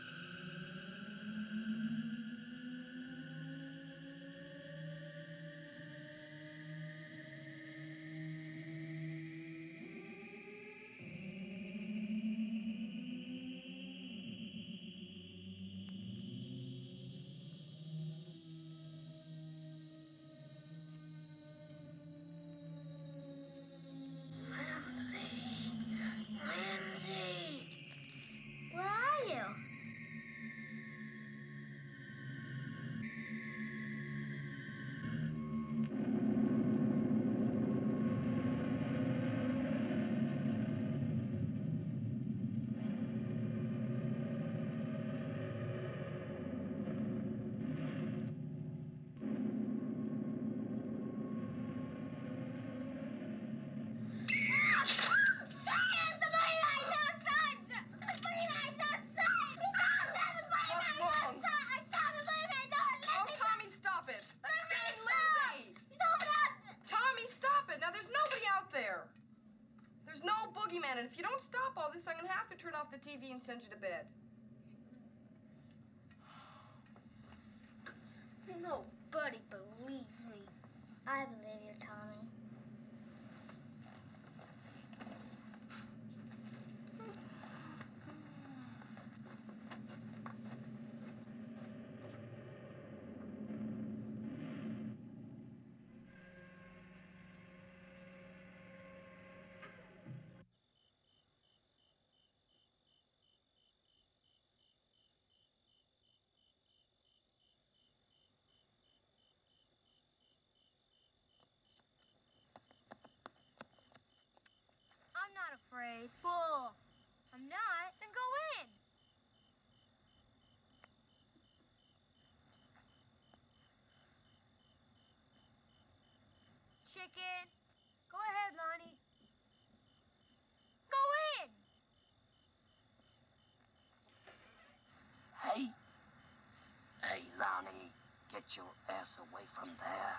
Lindsay! Where are you? What's wrong? Oh, Tommy, stop it. Scaring Lindsay. Tommy, stop it. Now, there's nobody out there. There's no boogeyman, and if you don't stop all this, I'm going to have to turn off the T V and send you to bed. Nobody believes me. I believe you, Tommy. I'm not afraid. Bull. I'm not. Then go in. Chicken. Go ahead, Lonnie. Go in. Hey. Hey, Lonnie, get your ass away from there.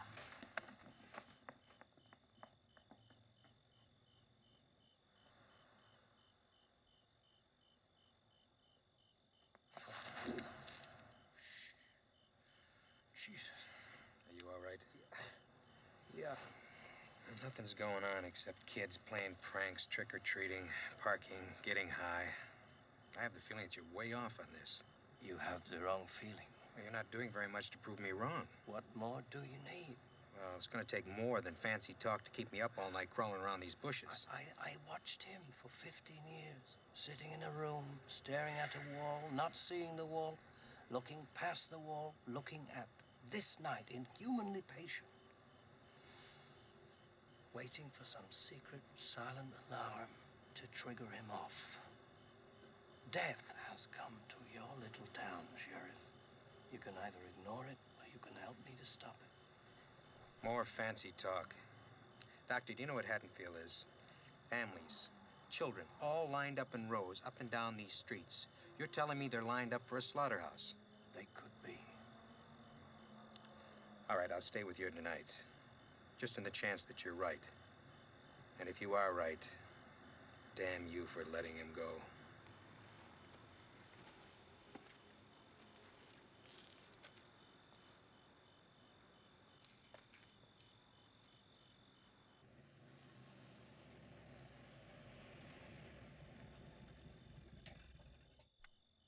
Jesus. Are you all right? Yeah. Nothing's going on except kids playing pranks, trick-or-treating, parking, getting high. I have the feeling that you're way off on this. You have the wrong feeling. Well, you're not doing very much to prove me wrong. What more do you need? Well, it's going to take more than fancy talk to keep me up all night crawling around these bushes. I, I, I watched him for fifteen years, sitting in a room, staring at a wall, not seeing the wall, looking past the wall, looking at this night, inhumanly patient, waiting for some secret, silent alarm to trigger him off. Death has come to your little town, Sheriff. You can either ignore it or you can help me to stop it. More fancy talk. Doctor, do you know what Haddonfield is? Families, children, all lined up in rows up and down these streets. You're telling me they're lined up for a slaughterhouse? They could be. All right, I'll stay with you tonight. Just in the chance that you're right. And if you are right, damn you for letting him go.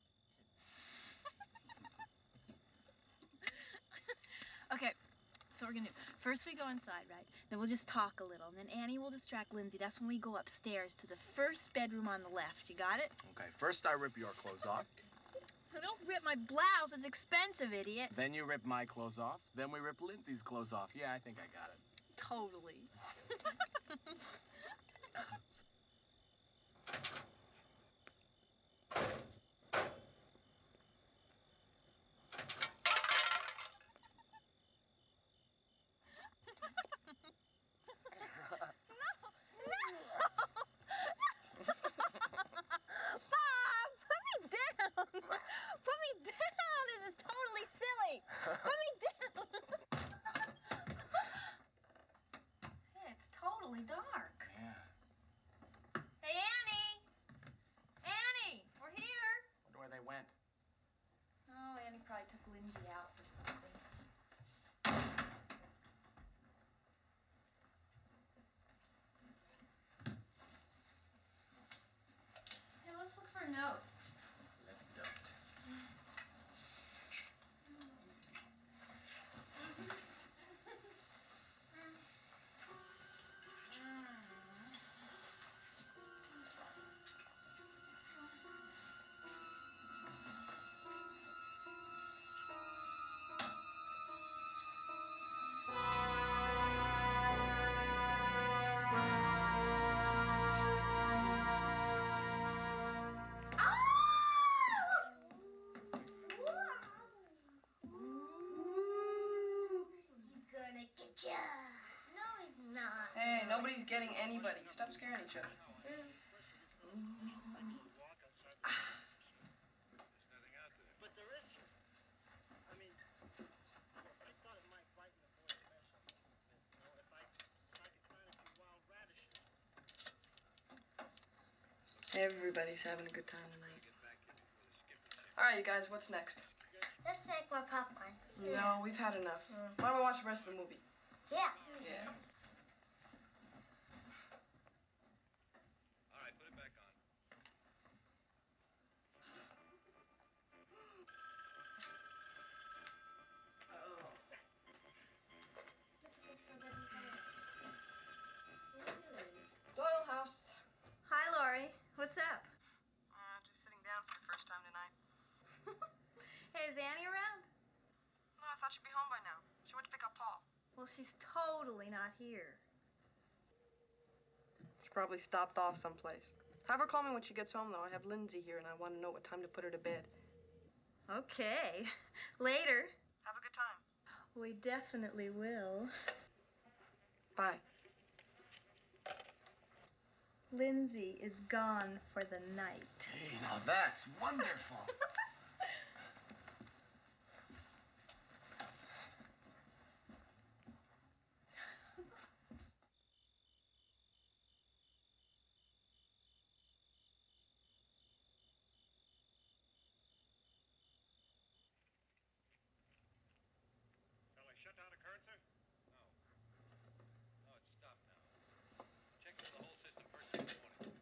Okay, so we're we're gonna do. First we go inside, right? Then we'll just talk a little. And then Annie will distract Lindsay. That's when we go upstairs to the first bedroom on the left. You got it? Okay, first I rip your clothes off. Don't rip my blouse. It's expensive, idiot. Then you rip my clothes off. Then we rip Lindsay's clothes off. Yeah, I think I got it. Totally. Dark. Yeah. Hey, Annie! Annie, we're here. Wonder where they went. Oh, Annie probably took Lindsay out for something. Hey, let's look for a note. Let's don't. Hey, nobody's getting anybody. Stop scaring each other. Everybody's having a good time tonight. All right, you guys, what's next? Let's make more popcorn. No, we've had enough. Why don't we watch the rest of the movie? Yeah. Yeah. All right, put it back on. Doyle House. Hi, Lori. What's up? Uh, just sitting down for the first time tonight. Hey, is Annie around? No, I thought she'd be home by now. She went to pick up Paul. Well, she's totally not here. She probably stopped off someplace. Have her call me when she gets home, though. I have Lindsay here, and I want to know what time to put her to bed. Okay. Later. Have a good time. We definitely will. Bye. Lindsay is gone for the night. Hey, now that's wonderful. Shall I shut down the current, sir? No. No, it's stopped now. Check the whole system first thing in the morning.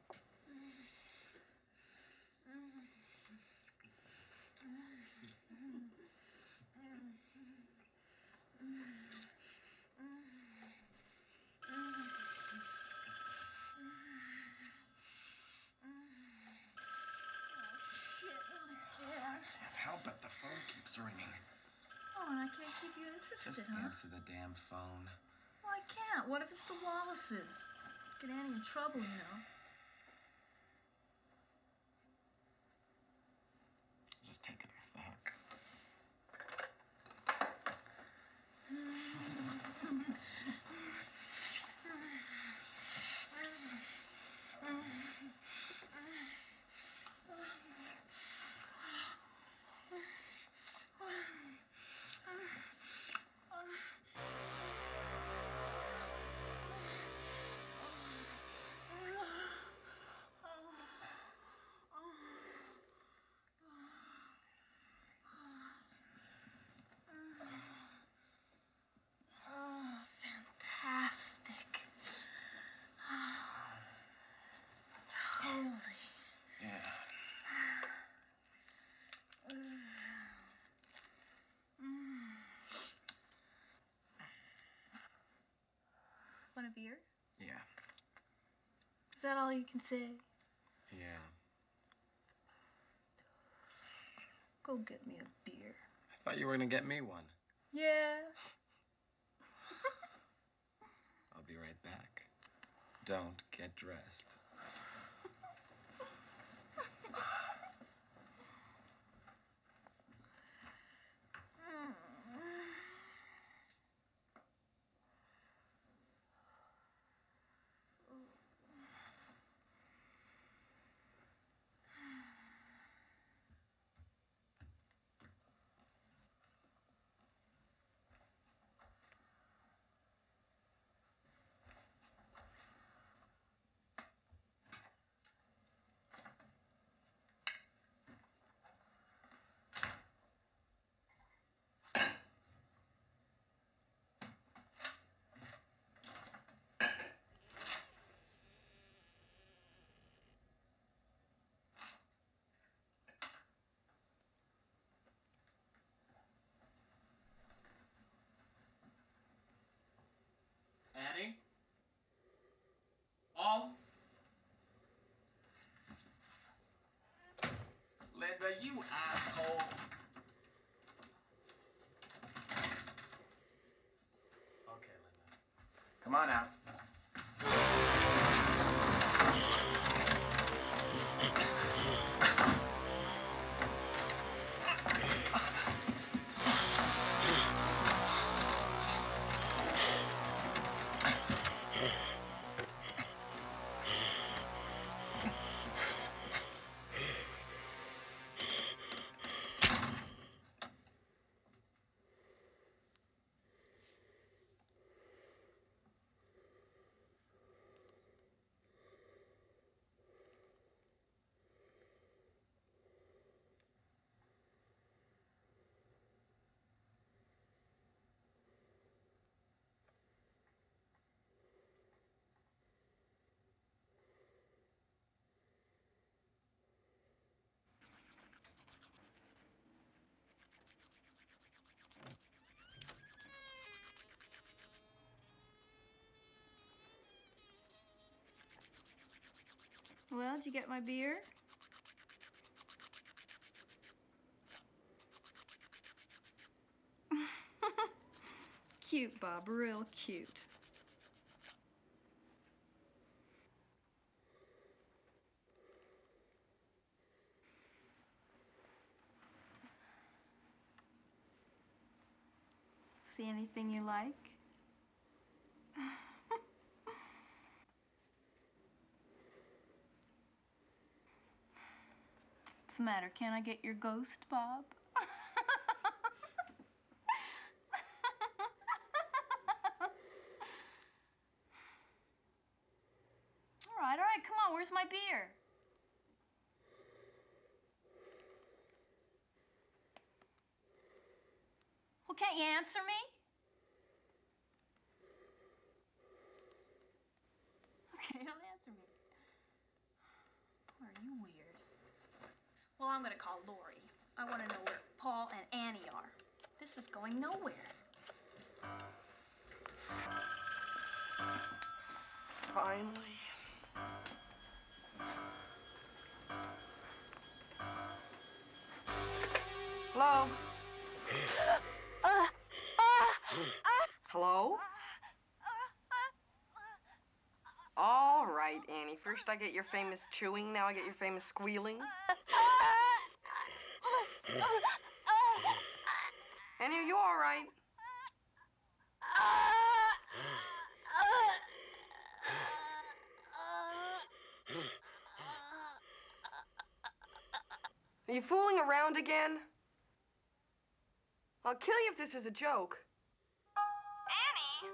Can't help it. The phone keeps ringing. Oh, and I can't keep you interested, Just huh? answer the damn phone. Well, I can't. What if it's the Wallaces? Get Annie in trouble, you know. Just take it off the hook. Yeah. Is that all you can say? Yeah. Go get me a beer. I thought you were gonna get me one. Yeah. I'll be right back. Don't get dressed. Annie? All? Linda, you asshole. Okay, Linda. Come on out. Well, did you get my beer? Cute, Bob, real cute. See anything you like? What's the matter? Can't I get your ghost, Bob? All right, all right, come on, where's my beer? Well, can't you answer me? Okay, don't answer me. Boy, are you weird. Well, I'm gonna call Lori. I want to know where Paul and Annie are. This is going nowhere. Finally. Hello? Hello? All right, Annie. First I get your famous chewing, now I get your famous squealing. Annie, are you all right? Are you fooling around again? I'll kill you if this is a joke. Annie?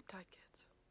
Sleep tight, kids.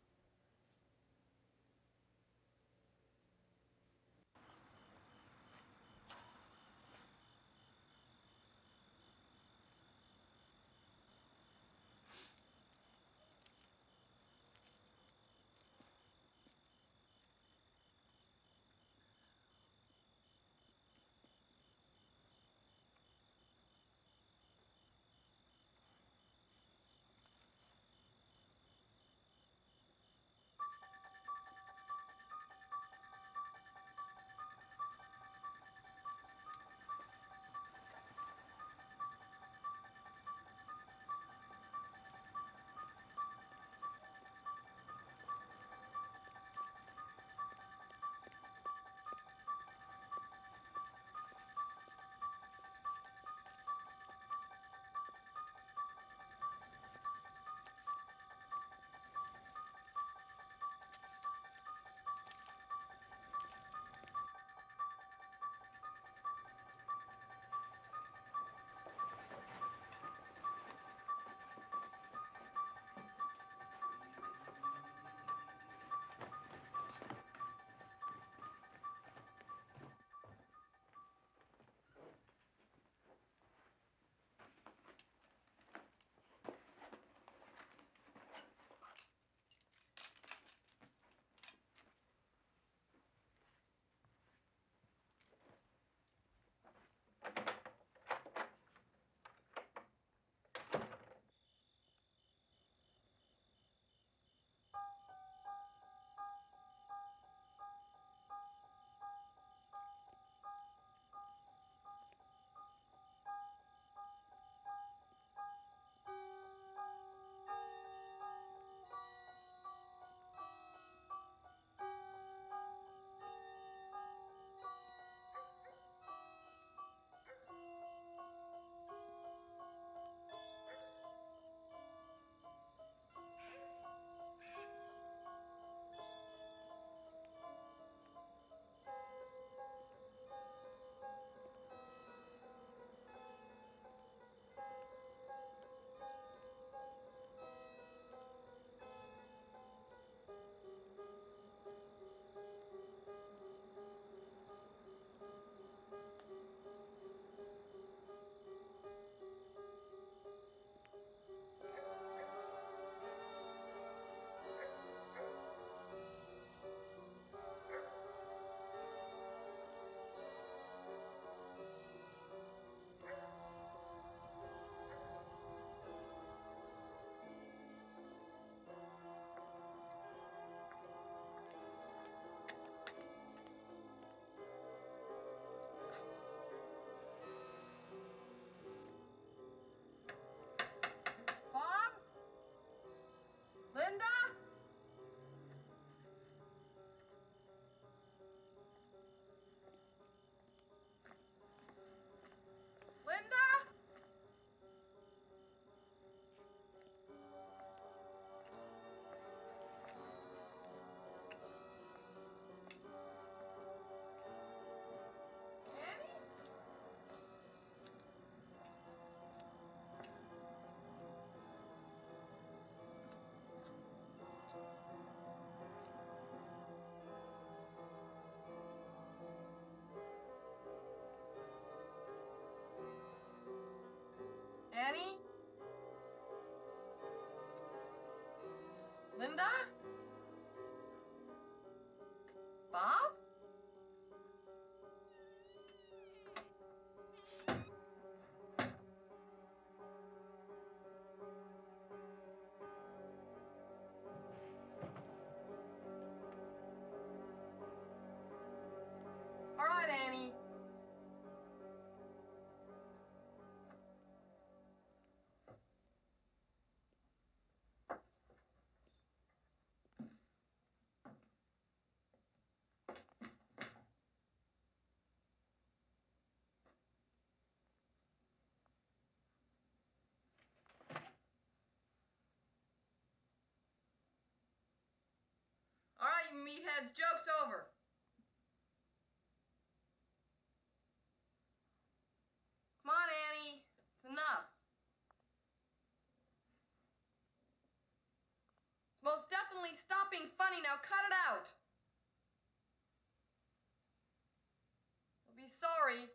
Annie? Linda? Bob? All right, Annie. All right, you meatheads, joke's over. Come on, Annie. It's enough. It's Emily, stop being funny now. Cut it out. You'll be sorry.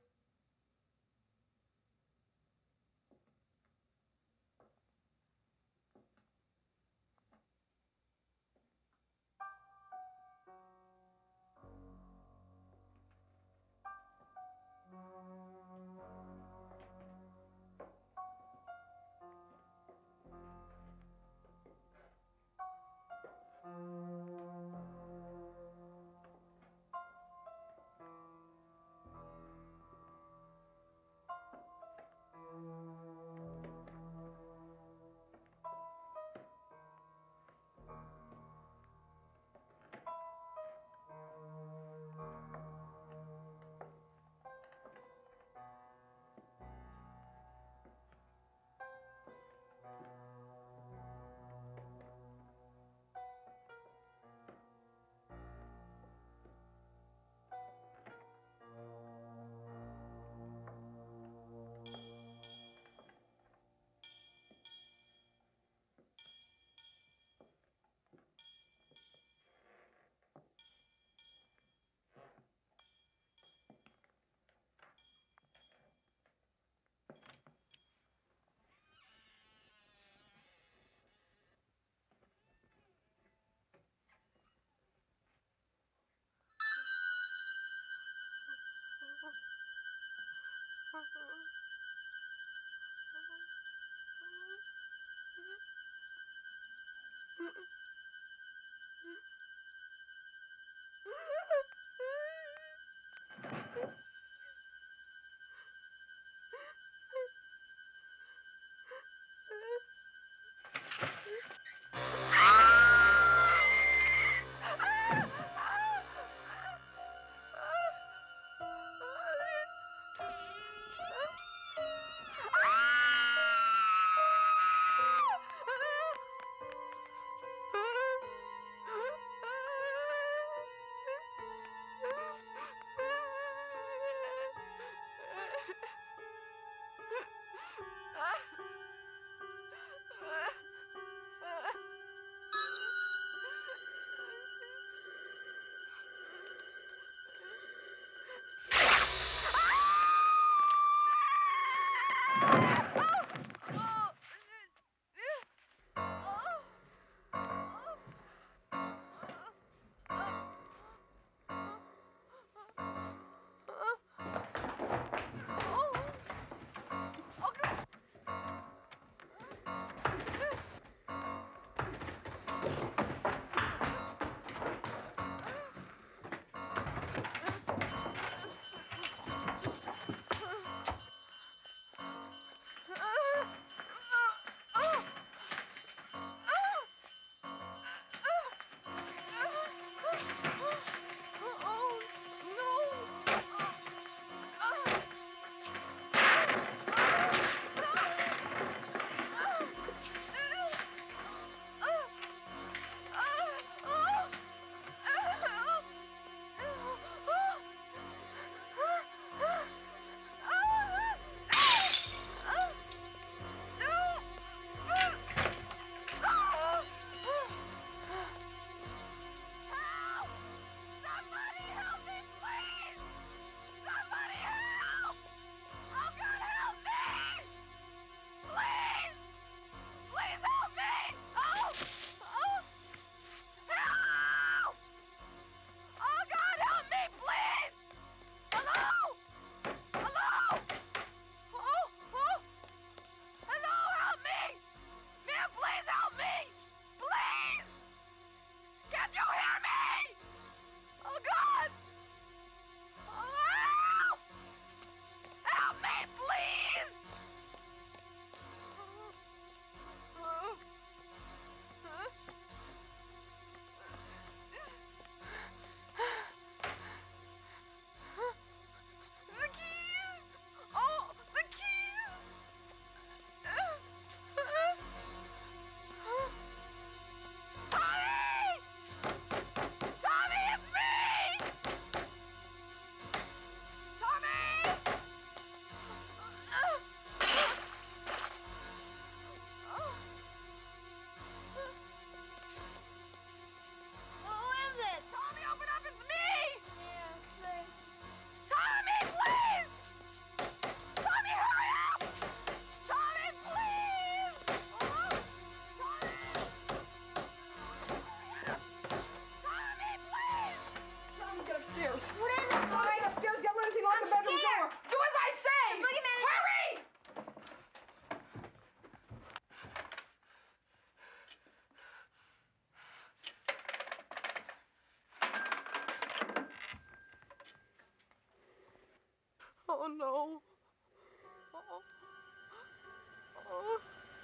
Oh, no. Oh. Oh.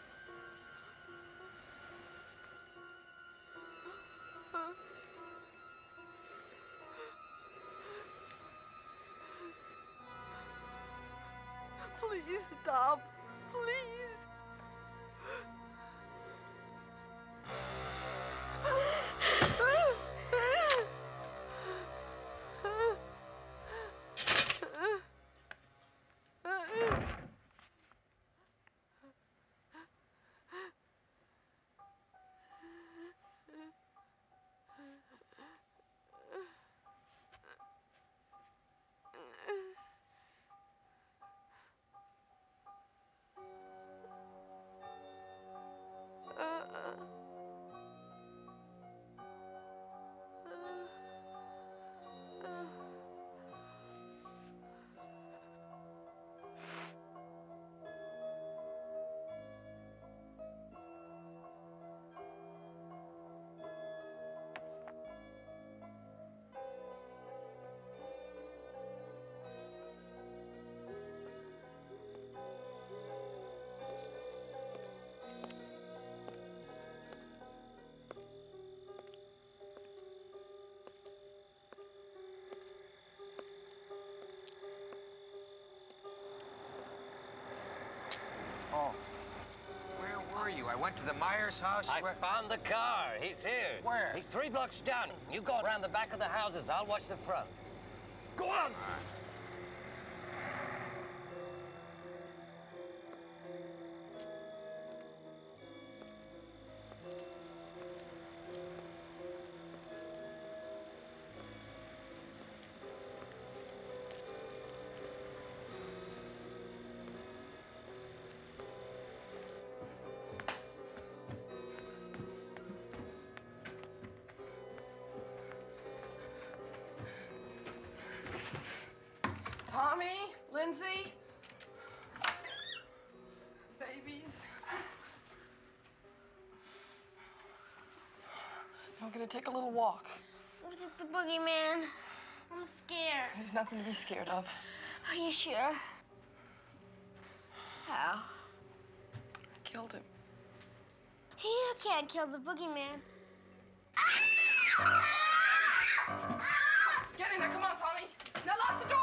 Please stop. Please. Oh. Where were you? I went to the Myers house. I Where... found the car. He's here. Where? He's three blocks down. You go around the back of the houses. I'll watch the front. Go on! Tommy, Lindsay, babies. I'm gonna take a little walk. What is it, the boogeyman? I'm scared. There's nothing to be scared of. Are you sure? How? I killed him. You can't kill the boogeyman. Get in there, come on, Tommy. Now lock the door.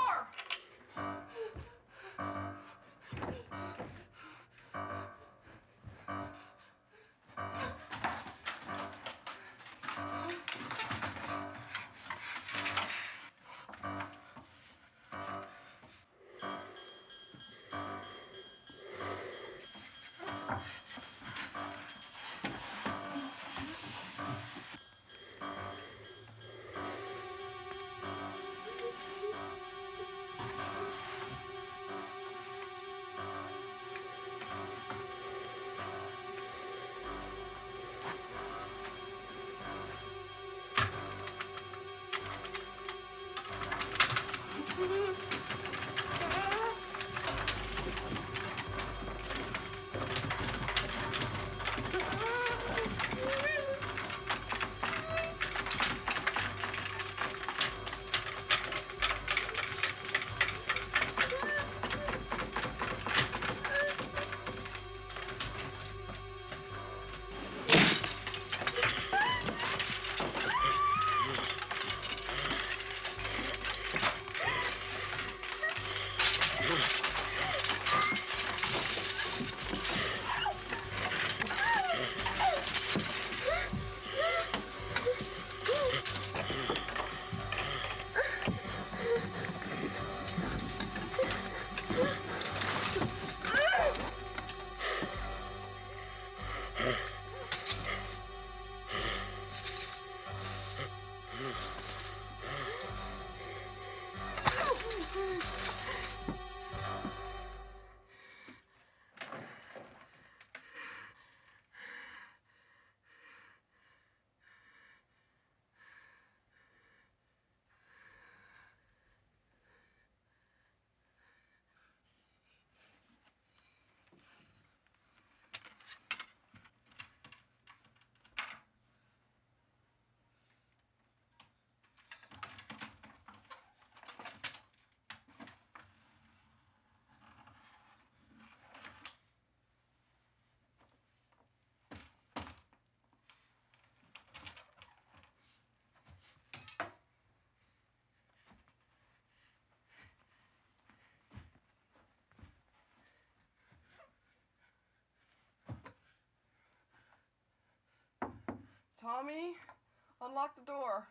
Tommy, unlock the door.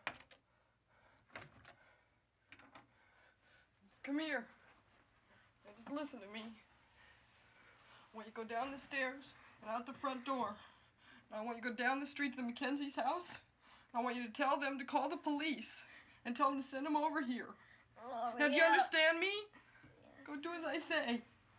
Come here. Now just listen to me. I want you to go down the stairs and out the front door. And I want you to go down the street to the Mackenzie's house. And I want you to tell them to call the police and tell them to send them over here. Oh, now, do you yeah. understand me? Yes. Go do as I say.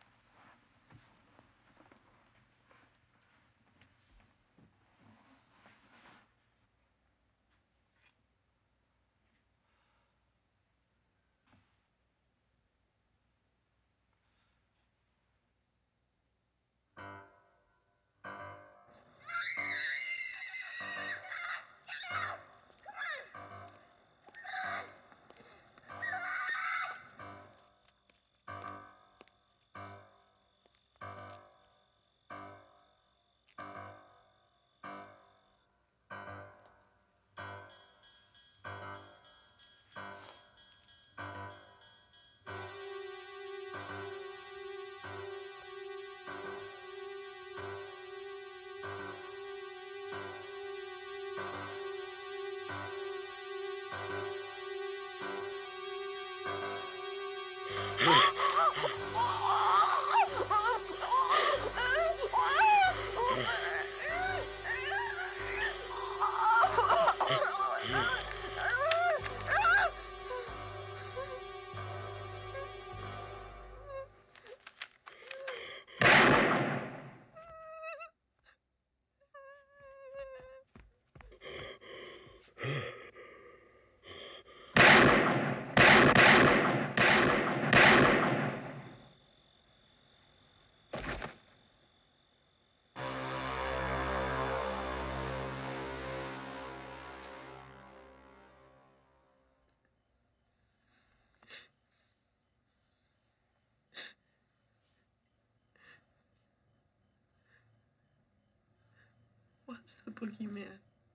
What's the boogeyman?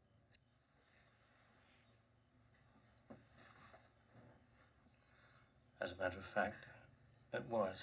As a matter of fact, it was.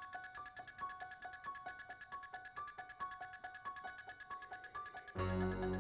Thank you.